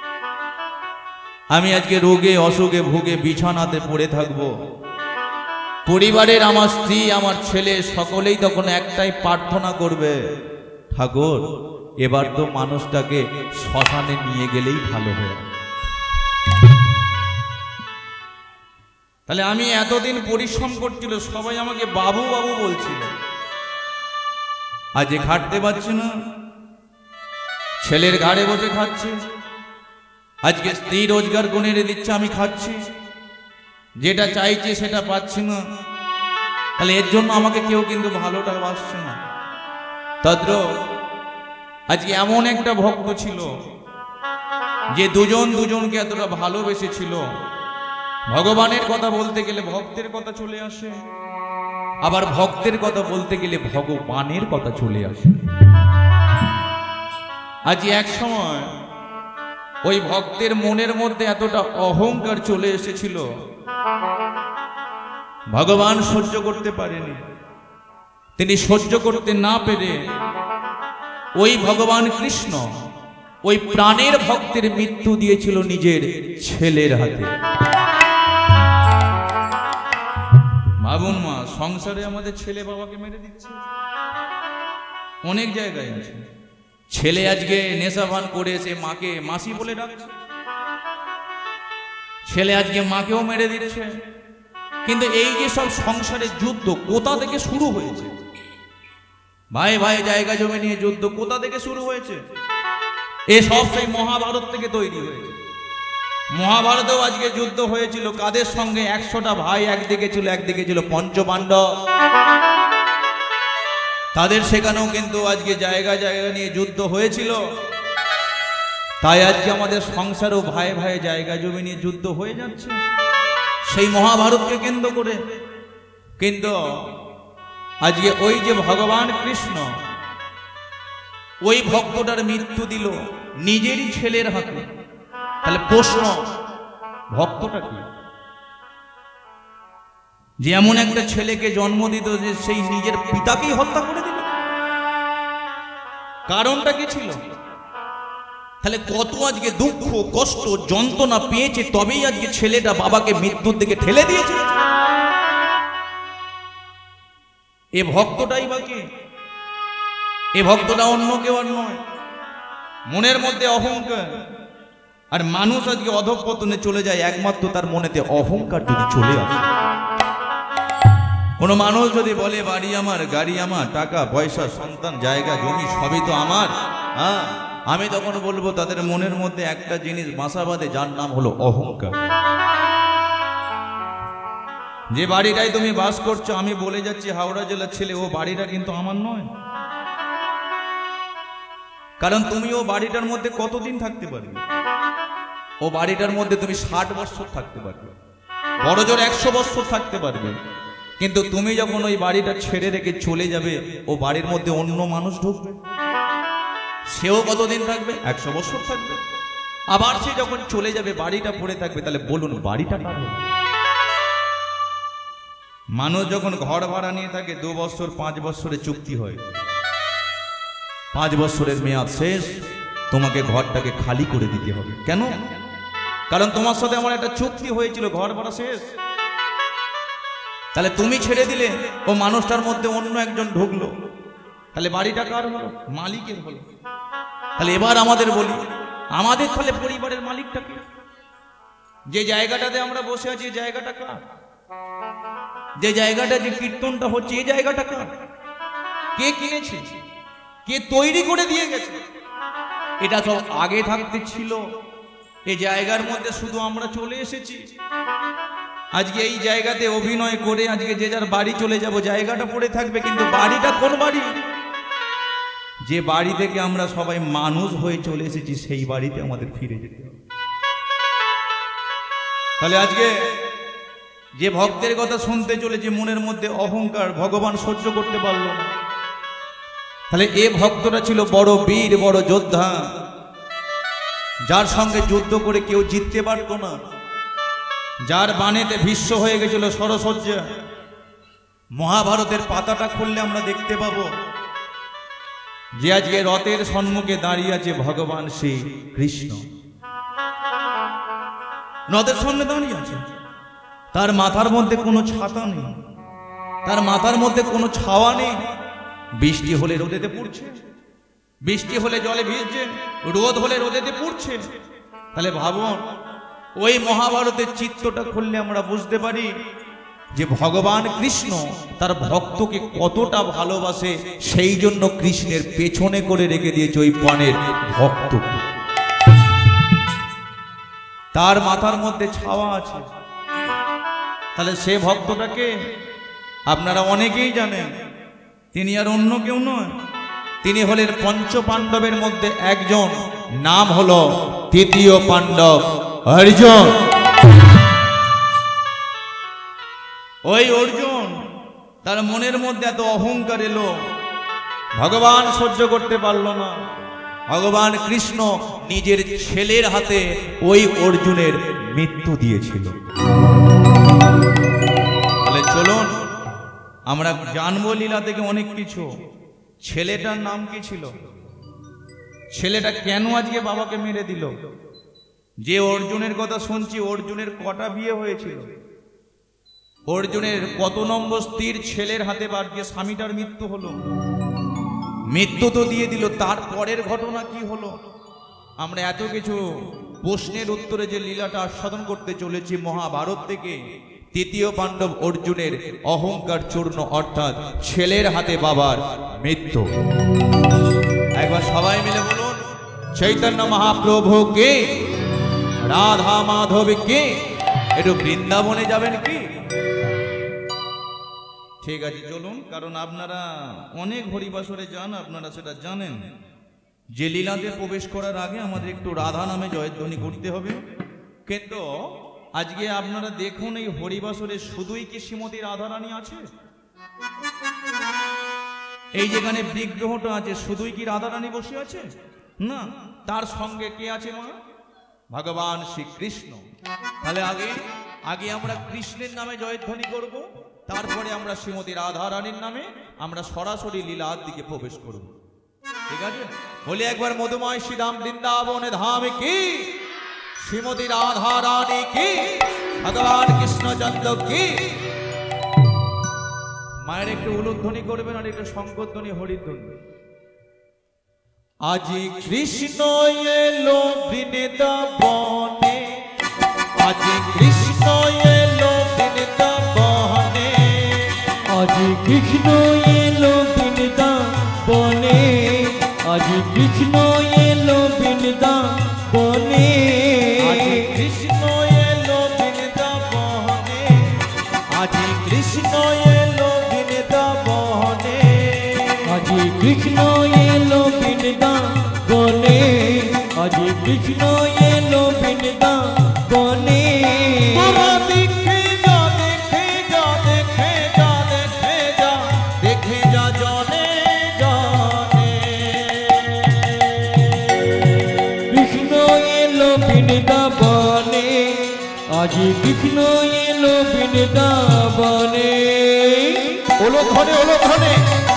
আমি আজকে রোগে অসুখে ভুগে বিছানাতে পড়ে থাকবো, পরিবারের আমার স্ত্রী আমার ছেলে সকলেই তখন একটাই প্রার্থনা করবে, ঠাকুর এবার তো মানুষটাকে শ্মশানে নিয়ে গেলেই ভালো হয়। তাহলে আমি এতদিন পরিশ্রম করছিল, সবাই আমাকে বাবু বাবু বলছিল, আজ খাটতে পারছি না, ছেলের ঘাড়ে বসে খাচ্ছি, আজকে স্ত্রী রোজগার গুনে দিচ্ছে আমি খাচ্ছি, যেটা চাইছি সেটা পাচ্ছি না, তাহলে এর জন্য আমাকে কেউ কিন্তু ভালোটা বাসছে না। তদ্র আজকে এমন একটা ভক্ত ছিল যে দুজন দুজনকে এতটা ভালোবেসেছিল। ভগবানের কথা বলতে গেলে ভক্তের কথা চলে আসে, আবার ভক্তের কথা বলতে গেলে ভগবানের কথা চলে আসে। আজ এক সময় ওই ভক্তের মনের মধ্যে এতটা অহংকার চলে এসেছিল, ভগবান সহ্য করতে পারেনি। তিনি সহ্য করতে না পেরে ওই ভগবান কৃষ্ণ ওই প্রাণের ভক্তের মৃত্যু দিয়েছিল নিজের ছেলের হাতে। ভাবুন মা, সংসারে আমাদের ছেলে বাবাকে মেরে দিচ্ছে, অনেক জায়গায় আছে। ছেলে আজকে নেশাপান করে এসে মাকে মাসি বলে ডাকছে, ছেলে আজকে মাকেও মেরে দিচ্ছে। কিন্তু এই যে সব সংসারের যুদ্ধ কোথা থেকে শুরু হয়েছে? ভাই ভাই জায়গা জমি নিয়ে যুদ্ধ কোথা থেকে শুরু হয়েছে? এ সব সেই মহাভারত থেকে তৈরি হয়েছে। মহাভারতেও আজকে যুদ্ধ হয়েছিল কাদের সঙ্গে? একশোটা ভাই একদিকে ছিল, একদিকে ছিল পঞ্চপাণ্ডব। তাদের সেখানেও কিন্তু আজকে জায়গা জায়গা নিয়ে যুদ্ধ হয়েছিল। তাই আজকে আমাদের সংসারও ভাই ভাই জায়গা জমি নিয়ে যুদ্ধ হয়ে যাচ্ছে সেই মহাভারতকে কেন্দ্র করে। কিন্তু আজকে ওই যে ভগবান কৃষ্ণ ওই ভক্তটার মৃত্যু দিল নিজেরই ছেলের হাতে। তাহলে প্রশ্ন, ভক্তটা কি? যে এমন একটা ছেলেকে জন্ম দিত যে সেই নিজের পিতাকেই হত্যা করে দিল, কারণটা কি ছিল? তাহলে কত আজকে দুঃখ কষ্ট যন্ত্রণা পেয়েছে, তবেই আজকে ছেলেটা বাবাকে মৃত্যুর দিকে ঠেলে দিয়েছে। এ ভক্তটাই বাকি, এ ভক্তটা অন্য কেউ আর নয়। মনের মধ্যে অহংকার, আর মানুষ আজকে অধঃপতনে চলে যায় একমাত্র তার মনেতে অহংকার যদি চলে আসে। কোন মানুষ যদি বলে বাড়ি আমার, গাড়ি আমার, টাকা পয়সা সন্তান জায়গা জমি সবই তো আমার, হ্যাঁ, আমি তখন বলবো তাদের মনের মধ্যে একটা জিনিস বাসা বাঁধে, যার নাম হলো অহংকার। যে বাড়িটাই তুমি বাস করছো, আমি বলে যাচ্ছি হাওড়া জেলার ছেলে, ও বাড়িটা কিন্তু আমার নয়। কারণ তুমি ও বাড়িটার মধ্যে কতদিন থাকতে পারবে? ও বাড়িটার মধ্যে তুমি ষাট বছর থাকতে পারবে, বড় জোর একশো বছর থাকতে পারবে। কিন্তু তুমি যখন ওই বাড়িটা ছেড়ে রেখে চলে যাবে, ও বাড়ির মধ্যে অন্য মানুষ ঢুকবে, সেও কতদিন থাকবে? একশো বছর থাকবে। আবার সে যখন চলে যাবে বাড়িটা পড়ে থাকবে। তাহলে বলুন বাড়িটা কার হবে? মানুষ যখন ঘর ভাড়া নিয়ে থাকে দু বছর পাঁচ বছরের চুক্তি হয়, পাঁচ বছরের মেয়াদ শেষ, তোমাকে ঘরটাকে খালি করে দিতে হবে। কেন? কারণ তোমার সাথে আমার একটা চুক্তি হয়েছিল, ঘর ভাড়া শেষ। তাহলে তুমি ছেড়ে দিলে, ও মানুষটার মধ্যে অন্য একজন ঢুকলো, তাহলে বাড়িটা কার হলো? মালিকের হলো। তাহলে এবার আমাদের বলি, আমাদের তাহলে পরিবারের মালিকটাকে, যে জায়গাটাতে আমরা বসে আছি, এই জায়গাটা কার? যে জায়গাটা যে কীর্তনটা হচ্ছে, এই জায়গাটা কার? কে কিনেছে? কে তৈরি করে দিয়ে গেছে? এটা সব আগে থাকতে ছিল। এই জায়গার মধ্যে শুধু আমরা চলে এসেছি। আজকে এই জায়গাতে অভিনয় করে আজকে যে যার বাড়ি চলে যাব, জায়গাটা পড়ে থাকবে, কিন্তু বাড়িটা কোন বাড়ি? যে বাড়ি থেকে আমরা সবাই মানুষ হয়ে চলে এসেছি, সেই বাড়িতে আমাদের ফিরে যেতে হবে। তাহলে আজকে যে ভক্তের কথা শুনতে চলেছে, মনের মধ্যে অহংকার, ভগবান সহ্য করতে পারল না। তাহলে এ ভক্তরা ছিল বড় বীর, বড় যোদ্ধা, যার সঙ্গে যুদ্ধ করে কেউ জিততে পারত না, যার বাণেতে ভীষ্ম হয়ে গেছিল সরসজ্জা। মহাভারতের পাতাটা খুললে আমরা দেখতে পাবো যে আজকে রথের সম্মুখে দাঁড়িয়ে আছে ভগবান শ্রী কৃষ্ণ। রথের সামনে দাঁড়িয়ে আছে, তার মাথার মধ্যে কোনো ছাতা নেই, তার মাথার মধ্যে কোনো ছাওয়া নেই। বৃষ্টি হলে রোদেতে পড়ছে, বৃষ্টি হলে জলে ভিজছে, রোদ হলে রোদেতে পড়ছে। তাহলে ভাবুন, ওই মহাভারতের চিত্রটা খুললে আমরা বুঝতে পারি যে ভগবান কৃষ্ণ তার ভক্তকে কতটা ভালোবাসে। সেই জন্য কৃষ্ণের পেছনে করে রেখে দিয়েছে ওই পানের ভক্তকে। তার মাথার মধ্যে ছাওয়া আছে। তাহলে সে ভক্তটাকে আপনারা অনেকেই জানেন, তিনি আর অন্য কেউ নয়, তিনি হলেন পঞ্চ পাণ্ডবের মধ্যে একজন, নাম হলো তৃতীয় পাণ্ডব অর্জুন। ওই অর্জুন, তার মনের মধ্যে এত অহংকার এলো, ভগবান সহ্য করতে পারল না। ভগবান কৃষ্ণ নিজের ছেলের হাতে ওই অর্জুনের মৃত্যু দিয়েছিল। তাহলে চলুন আমরা জানবো লীলা থেকে অনেক কিছু। ছেলেটার নাম কি ছিল? ছেলেটা কেন আজকে বাবাকে মেরে দিল? যে অর্জুনের কথা শুনছি, অর্জুনের কটা বিয়ে হয়েছিল? অর্জুনের কত নম্বর স্ত্রীর ছেলের হাতে বাড়িয়ে স্বামীটার মৃত্যু হলো? মৃত্যু তো দিয়ে দিল, তারপরের ঘটনা কি হলো? আমরা এত কিছু প্রশ্নের উত্তরে যে লীলাটা আস্বাদন করতে চলেছি মহাভারত থেকে, তৃতীয় পাণ্ডব অর্জুনের অহংকার চূর্ণ, অর্থাৎ ছেলের হাতে বাবার মৃত্যু। একবার সবাই মিলে বলুন, চৈতন্য মহাপ্রভু কে, রাধা মাধব কে। একটু বৃন্দাবনে যাবেন কি? ঠিক আছে, চলুন। কারণ আপনারা অনেক হরিবাসরে যান, আপনারা সেটা জানেন যে লীলাতে প্রবেশ করার আগে আমাদের একটু রাধা নামে জয়ধ্বনি করতে হবে। কিন্তু আজকে আপনারা দেখুন, এই হরিবাসরে শুধুই কি শ্রীমতী রাধারানী আছে? এই যেখানে বিগ্রহটা আছে, শুধুই কি রাধারানী বসে আছে? না, তার সঙ্গে কে আছে মা? ভগবান শ্রীকৃষ্ণ। তাহলে আগে আগে আমরা কৃষ্ণের নামে জয়ধ্বনি করব, তারপরে আমরা শ্রীমতী রাধারানীর নামে আমরা সরাসরি লীলার দিকে প্রবেশ করব। ঠিক আছে? বলি একবার মধুময় শ্রীরাম বৃন্দাবনে ধামে কি, শ্রীমতী রাধারানী কি, ভগবান কৃষ্ণচন্দ্র কি। মায়ের একটু উলুধ্বনি করবেন আর একটু শঙ্করধ্বনি, হরিধ্বনি। আজি কৃষ্ণ এলো বৃন্দাবনে, আজি কৃষ্ণ এলো বৃন্দাবনে, আজি কৃষ্ণ এলো বৃন্দাবনে, আজি কৃষ্ণ এলো বৃন্দাবনে, আজি কৃষ্ণ এলো বৃন্দাবনে, আজি কৃষ্ণ এলো বৃন্দাবনে, আজি কৃষ্ণ এলো বৃন্দাবনে, আজি কৃষ্ণ এলো বৃন্দাবনে। দেখে যা, দেখে যা, দেখে যা, দেখে যা, দেখে যা জনে জনে। কৃষ্ণ এলো বৃন্দাবনে, আজি কৃষ্ণ এলো বৃন্দাবনে। ওলো ধনে, ওলো ধনে।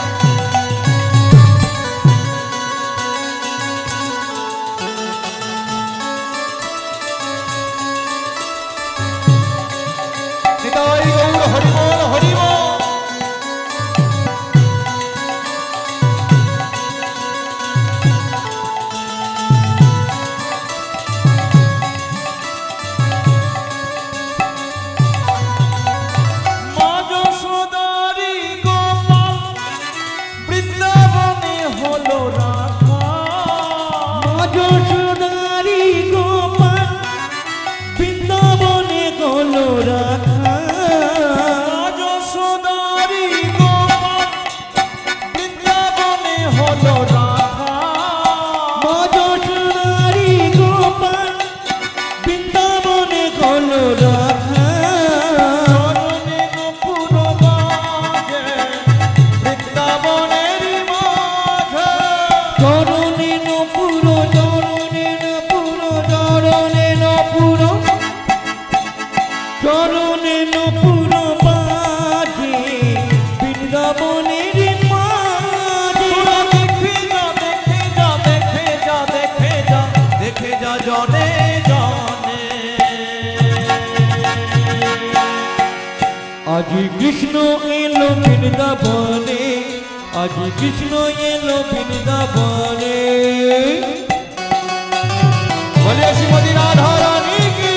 নিতাই গৌর হরিবল, হরিবল। বলো রাধা চরণে নপুর বাজে বৃন্দাবনের মাঝে চরণে নপুর চরণে নপুর চরণে নপুর চরণে নপুর বাজে বৃন্দাবনের মাঝে দেখে যা দেখে যা দেখে যা দেখে যা দেখে যা জনে জনে আজি কৃষ্ণ এলো বৃন্দাবনে আজি কৃষ্ণ এলো বৃন্দাবনে বলে শ্রীমতী রাধা রানী কি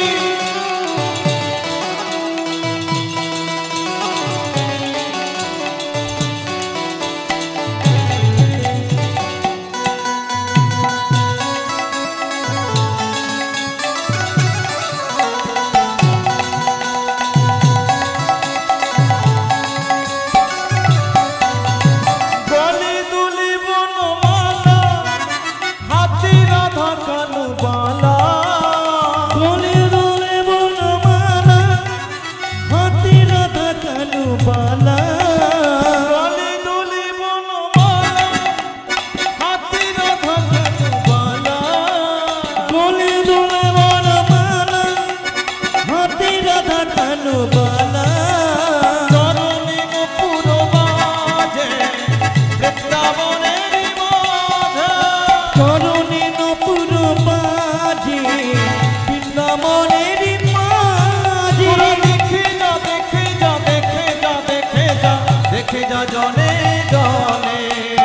গলে দুলি বনমালা হাতি রাধা কানু বালা দোলে দোলে বনমালা হাতি রাধা কানু বালা গলে দুলি বনমালা হাতি রাধা কানু বালা দোলে দোলে বনমালা হাতি রাধা কানু বালা চরণে নপুর বাজে বৃন্দাবনের মাঝে চরণে নপুর বাজে বৃন্দাবনের মাঝে দেখে যা দেখে যা দেখে যা দেখে যা দেখে যা জনে জনে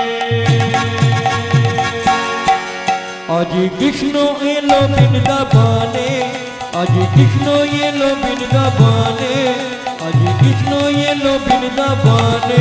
আজি কৃষ্ণ এলো বৃন্দাবনে আজি কৃষ্ণ এলো বৃন্দাবনে আজি কৃষ্ণ এলো বৃন্দাবনে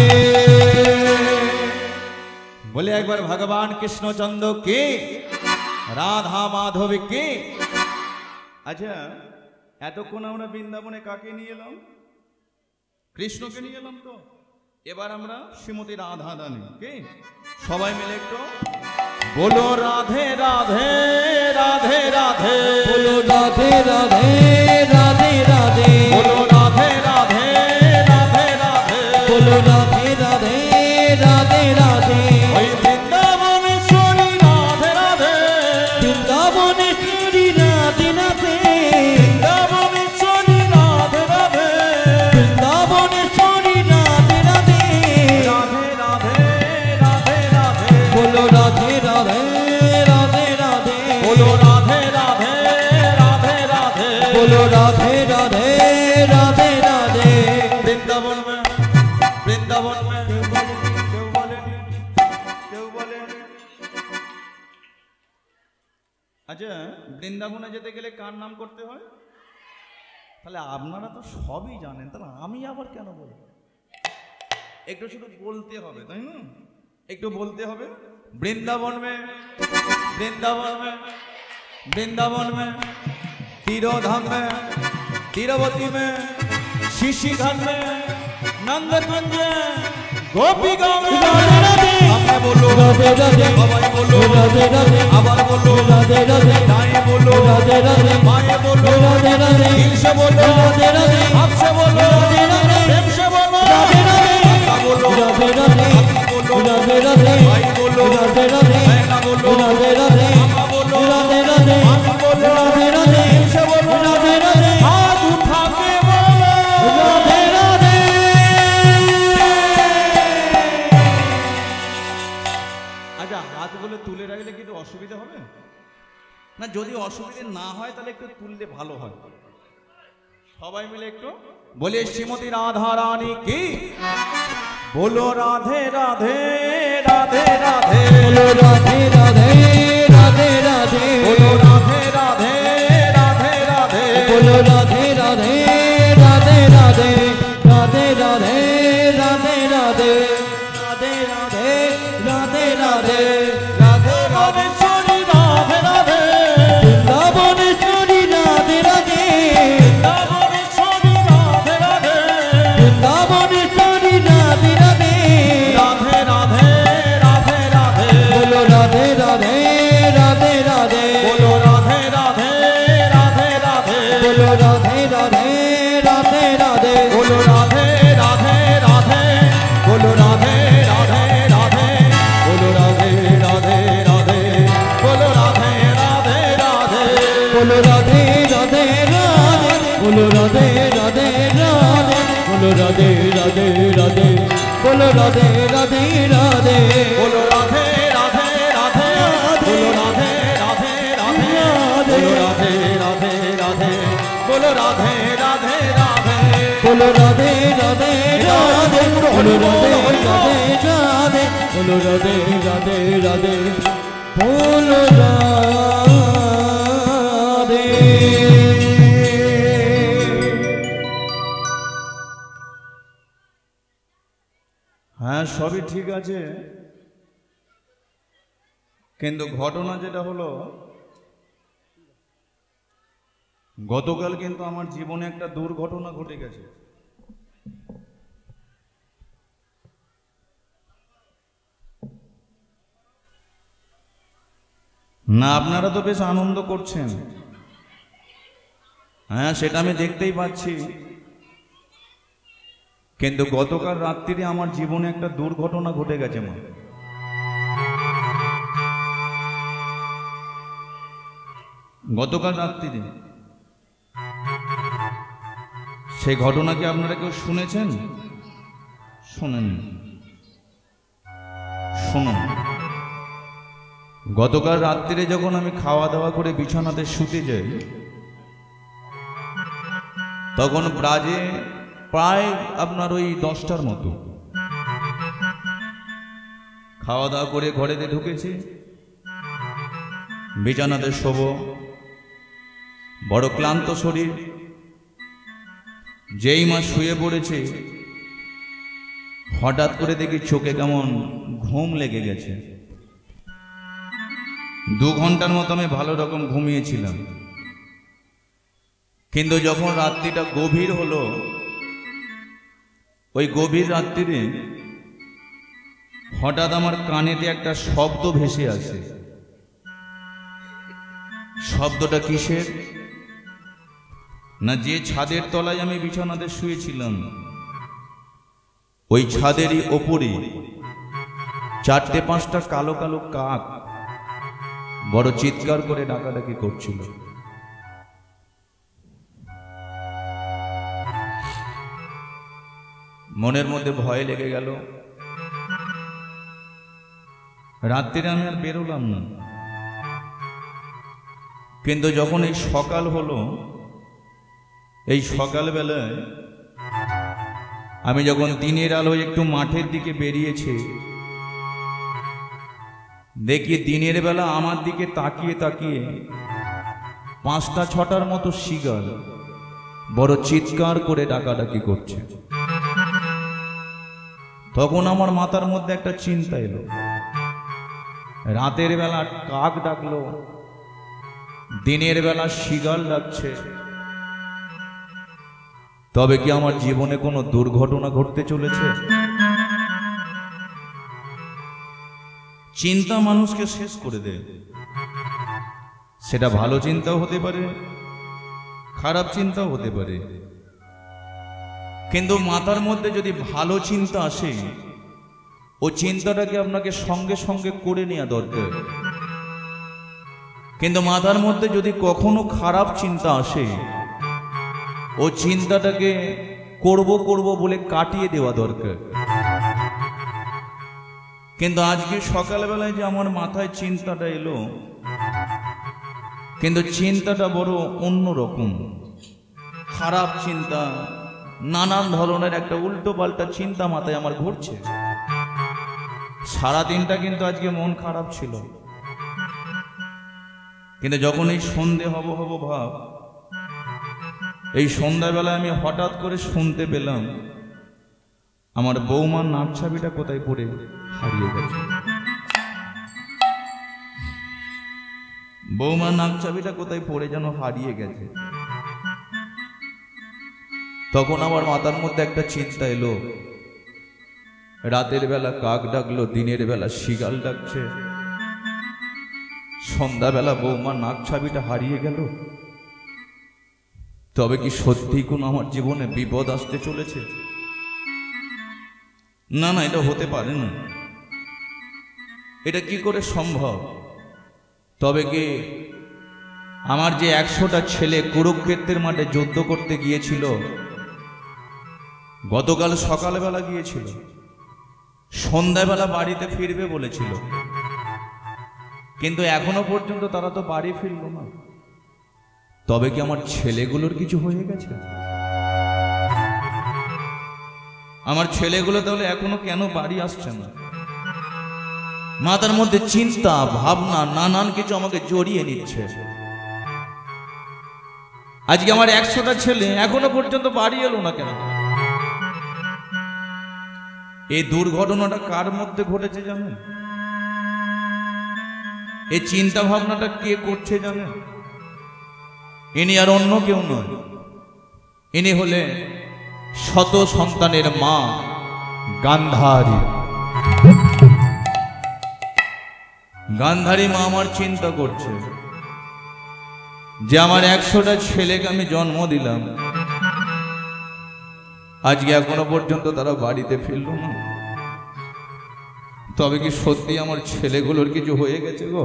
বলে একবার ভগবান কৃষ্ণচন্দ্র কে রাধা মাধব কে আচ্ছা এতক্ষণ আমরা বৃন্দাবনে কাকে নিয়ে এলাম কৃষ্ণকে নিয়ে এলাম তো এবার আমরা শ্রীমতী রাধা রানী কে সবাই মিলে একটু বলো রাধে রাধে রাধে রাধে বলো রাধে রাধে রাধে রাধে বলো রাধে রাধে রাধে রাধে বলো রাধে রাধে রাধে রাধে ওই বৃন্দাবনেশ্বরী রাধে রাধে বৃন্দাবনেশ্বরী রাধে রাধে বৃন্দাবনেশ্বরী রাধে রাধে বৃন্দাবনেশ্বরী রাধে রাধে রাধে রাধে রাধে রাধে বলো রাধে রাধে রাধে রাধে বলো রাধে রাধে রাধে রাধে বলো রাধে রাধে রাধে রাধে বৃন্দাবন में বৃন্দাবন में কেউ বলেনি কেউ বলেনি আচ্ছা বৃন্দাবনে যেতে গেলে কার নাম করতে হয় তাহলে আপনারা তো সবই জানেন তাহলে আমি আবার কেন বলবো একটু শুধু বলতে হবে তাই না একটু বলতে হবে বৃন্দাবন में বৃন্দাবन में वृंदावन में तीरोधाम में तीरवती में शीशी घाट में नंदकुंज गोपी गाँव में हमने बोलो राधे राधे बाबाई बोलो राधे राधे आबार बोलो राधे राधे दाएं बोलो राधे राधे बाएं बोलो राधे राधे दिल से बोलो राधे राधे आपसे बोलो राधे राधे प्रेम से बोलो राधे राधे का बोलो राधे राधे बोलो राधे राधे भाई बोलो राधे राधे बहना बोलो राधे राधे मामा बोलो राधे राधे मामी बोलो राधे राधे दिल से बोलो राधे राधे हाथ उठा के बोलो राधे राधे আচ্ছা হাতগুলো তুলে রাখলে কি অসুবিধা হবে না যদি অসুবিধা না হয় তাহলে একটু তুললে ভালো হয় সবাই মিলে একটু বলে শ্রীমতী রাধা রানী কি बोलो राधे राधे राधे राधे बोलो राधे राधे राधे राधे बोलो राधे राधे राधे राधे बोलो राधे राधे राधे राधे राधे राधे राधे राधे राधे राधे राधे राधे राधे राधेश्वरी राधे राधे वृंदावनेश्वरी राधे राधे वृंदावनेश्वरी राधे राधे वृंदावनेश्वरी राधे राधे राधे राधे राधे राधे बोलो राधे राधे राधे राधे बोलो রাধে রাধে রাধে, বলো রাধে রাধে রাধে, বলো রাধে রাধে রাধে, বলো রাধে রাধে রাধে, বলো রাধে রাধে রাধে, বলো রাধে রাধে রাধে, বলো রাধে রাধে রাধে, বলো রাধে রাধে রাধে, বলো রাধে রাধে রাধে, বলো রাধে রাধে রাধে, বলো রাধে। হ্যাঁ সবই ঠিক আছে, কিন্তু ঘটনা যেটা হলো, গতকাল কিন্তু আমার জীবনে একটা দুর্ঘটনা ঘটে গেছে। না আপনারা তো বেশ আনন্দ করছেন, হ্যাঁ সেটা আমি দেখতেই পাচ্ছি, কিন্তু গতকাল রাত্রিরে আমার জীবনে একটা দুর্ঘটনা ঘটে গেছে মা। গতকাল রাত্রিরে সেই ঘটনা কি আপনারা কেউ শুনেছেন? শোনেন, শুনুন। গতকাল রাত্রিরে যখন আমি খাওয়া দাওয়া করে বিছানাতে শুতে যাই, তখন বাজে প্রায় আপনার ওই দশটার মতো। খাওয়া দাওয়া করে ঘরেতে ঢুকেছি, বিছানাতে শোব, বড় ক্লান্ত শরীর। যেই মা শুয়ে পড়েছে, হঠাৎ করে দেখি চোখে কেমন ঘুম লেগে গেছে। দু ঘন্টার মতো আমি ভালো রকম ঘুমিয়েছিলাম, কিন্তু যখন রাত্রিটা গভীর হলো, ওই গভীর রাত্রিরে হঠাৎ আমার কানেতে একটা শব্দ ভেসে আসে। শব্দটা কিসের? না, যে ছাদের তলায় আমি বিছানাতে শুয়েছিলাম, ওই ছাদেরই ওপরে চারটে পাঁচটা কালো কালো কাক বড় চিৎকার করে ডাকাডাকি করছিল। মনের মধ্যে ভয় লেগে গেল। রাত্রিরে আমি আর বেরোলাম না, কিন্তু যখন এই সকাল হলো, এই সকালবেলায় আমি যখন দিনের আলোয় একটু মাঠের দিকে বেরিয়েছি, দেখি দিনের বেলা আমার দিকে তাকিয়ে তাকিয়ে পাঁচটা ছটার মতো শিগাল বড় চিৎকার করে ডাকাডাকি করছে। তখন আমার মাথার মধ্যে একটা চিন্তা এলো, রাতের বেলা কাক ডাকলো, দিনের বেলা শিগাল ডাকছে, তবে কি আমার জীবনে কোনো দুর্ঘটনা ঘটতে চলেছে? চিন্তা মানুষকে শেষ করে দেয়। সেটা ভালো চিন্তাও হতে পারে, খারাপ চিন্তাও হতে পারে, কিন্তু মাথার মধ্যে যদি ভালো চিন্তা আসে, ও চিন্তাটাকে আপনাকে সঙ্গে সঙ্গে করে নেওয়া দরকার। কিন্তু মাথার মধ্যে যদি কখনো খারাপ চিন্তা আসে, ও চিন্তাটাকে করব করব বলে কাটিয়ে দেওয়া দরকার। কিন্তু আজকে সকালবেলায় যে আমার মাথায় চিন্তাটা এলো, কিন্তু চিন্তাটা বড় অন্যরকম, খারাপ চিন্তা, নানান ধরনের একটা উল্টো পাল্টা চিন্তা মাথায় আমার ঘুরছে। সারাদিনটা কিন্তু আজকে মন খারাপ ছিল, কিন্তু যখন এই সন্ধে হব হব ভাব, এই সন্ধ্যাবেলায় আমি হঠাৎ করে শুনতে পেলাম আমার বৌমার নাক ছাবিটা কোথায় পড়ে হারিয়ে গেছে। বৌমার নাক ছাবিটা কোথায় পড়ে যেন হারিয়ে গেছে। তখন আমার মাথার মধ্যে একটা চিন্তা এলো, রাতের বেলা কাক ডাকলো, দিনের বেলা শিগাল ডাকছে, সন্ধ্যাবেলা বৌমার নাক ছাবিটা হারিয়ে গেল, তবে কি সত্যি কোনো আমার জীবনে বিপদ আসতে চলেছে? না না, এটা হতে পারে না, এটা কি করে সম্ভব? তবে কি আমার যে একশোটা ছেলে কুরুক্ষেত্রের মাঠে যুদ্ধ করতে গিয়েছিল, গতকাল সকালবেলা গিয়েছিল, সন্ধ্যাবেলা বাড়িতে ফিরবে বলেছিল, কিন্তু এখনো পর্যন্ত তারা তো বাড়ি ফিরল না। তবে কি আমার ছেলেগুলোর কিছু হয়ে গেছে? আমার ছেলেগুলো তাহলে এখনো কেন বাড়ি আসছে না? মাথার মধ্যে চিন্তা ভাবনা নানান কিছু আমাকে জড়িয়ে নিচ্ছে। আজকে আমার একশোটা ছেলে এখনো পর্যন্ত বাড়ি এলো না কেন? এই দুর্ঘটনাটা কার মধ্যে ঘটেছে জানেন? এই চিন্তা ভাবনাটা কে করছে জানেন? ইনি আর অন্য কেউ নয়, ইনি হলে শত সন্তানের মা গান্ধারী। গান্ধারী মা আমার চিন্তা করছে যে আমার একশোটা ছেলেকে আমি জন্ম দিলাম, আজকে এখনো পর্যন্ত তারা বাড়িতে ফিরল না। তবে কি সত্যি আমার ছেলেগুলোর কিছু হয়ে গেছে গো?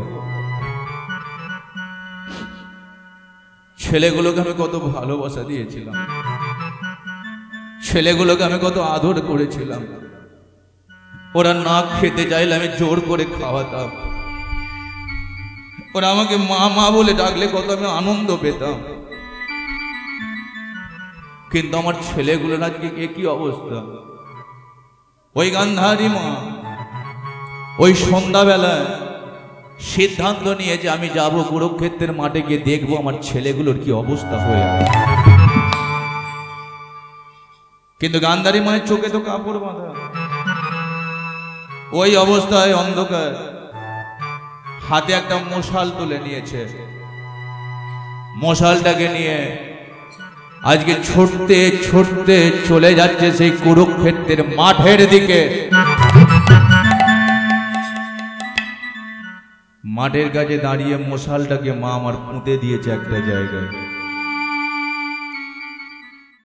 ছেলেগুলোকে আমি কত ভালোবাসা দিয়েছিলাম, ছেলেগুলোকে আমি কত আদর করেছিলাম। ওরা না খেতে চাইলে আমি জোর করে খাওয়াতাম, ওরা আমাকে মা মা বলে ডাকলে কত আমি আনন্দ পেতাম। কিন্তু আমার ছেলেগুলোর আজকে একই অবস্থা। ওই গান্ধারী মা ওই সন্ধ্যাবেলায় সিদ্ধান্ত নিয়ে যে আমি যাব কুরুক্ষেত্রের মাঠে গিয়ে দেখবো আমার ছেলেগুলোর কি অবস্থা হয়ে আছে। কিন্তু গান্ধারী মায়ের চোখে তো কাপড় বাঁধা, ওই অবস্থায় অন্ধকার, হাতে একটা মশাল তুলে নিয়েছে। মশালটাকে নিয়ে আজকে ছুটতে ছুটতে চলে যাচ্ছে সেই কুরুক্ষেত্রের মাঠের দিকে। মাঠের কাছে দাঁড়িয়ে মশালটাকে মা আমার পুঁতে দিয়েছে একটা জায়গায়।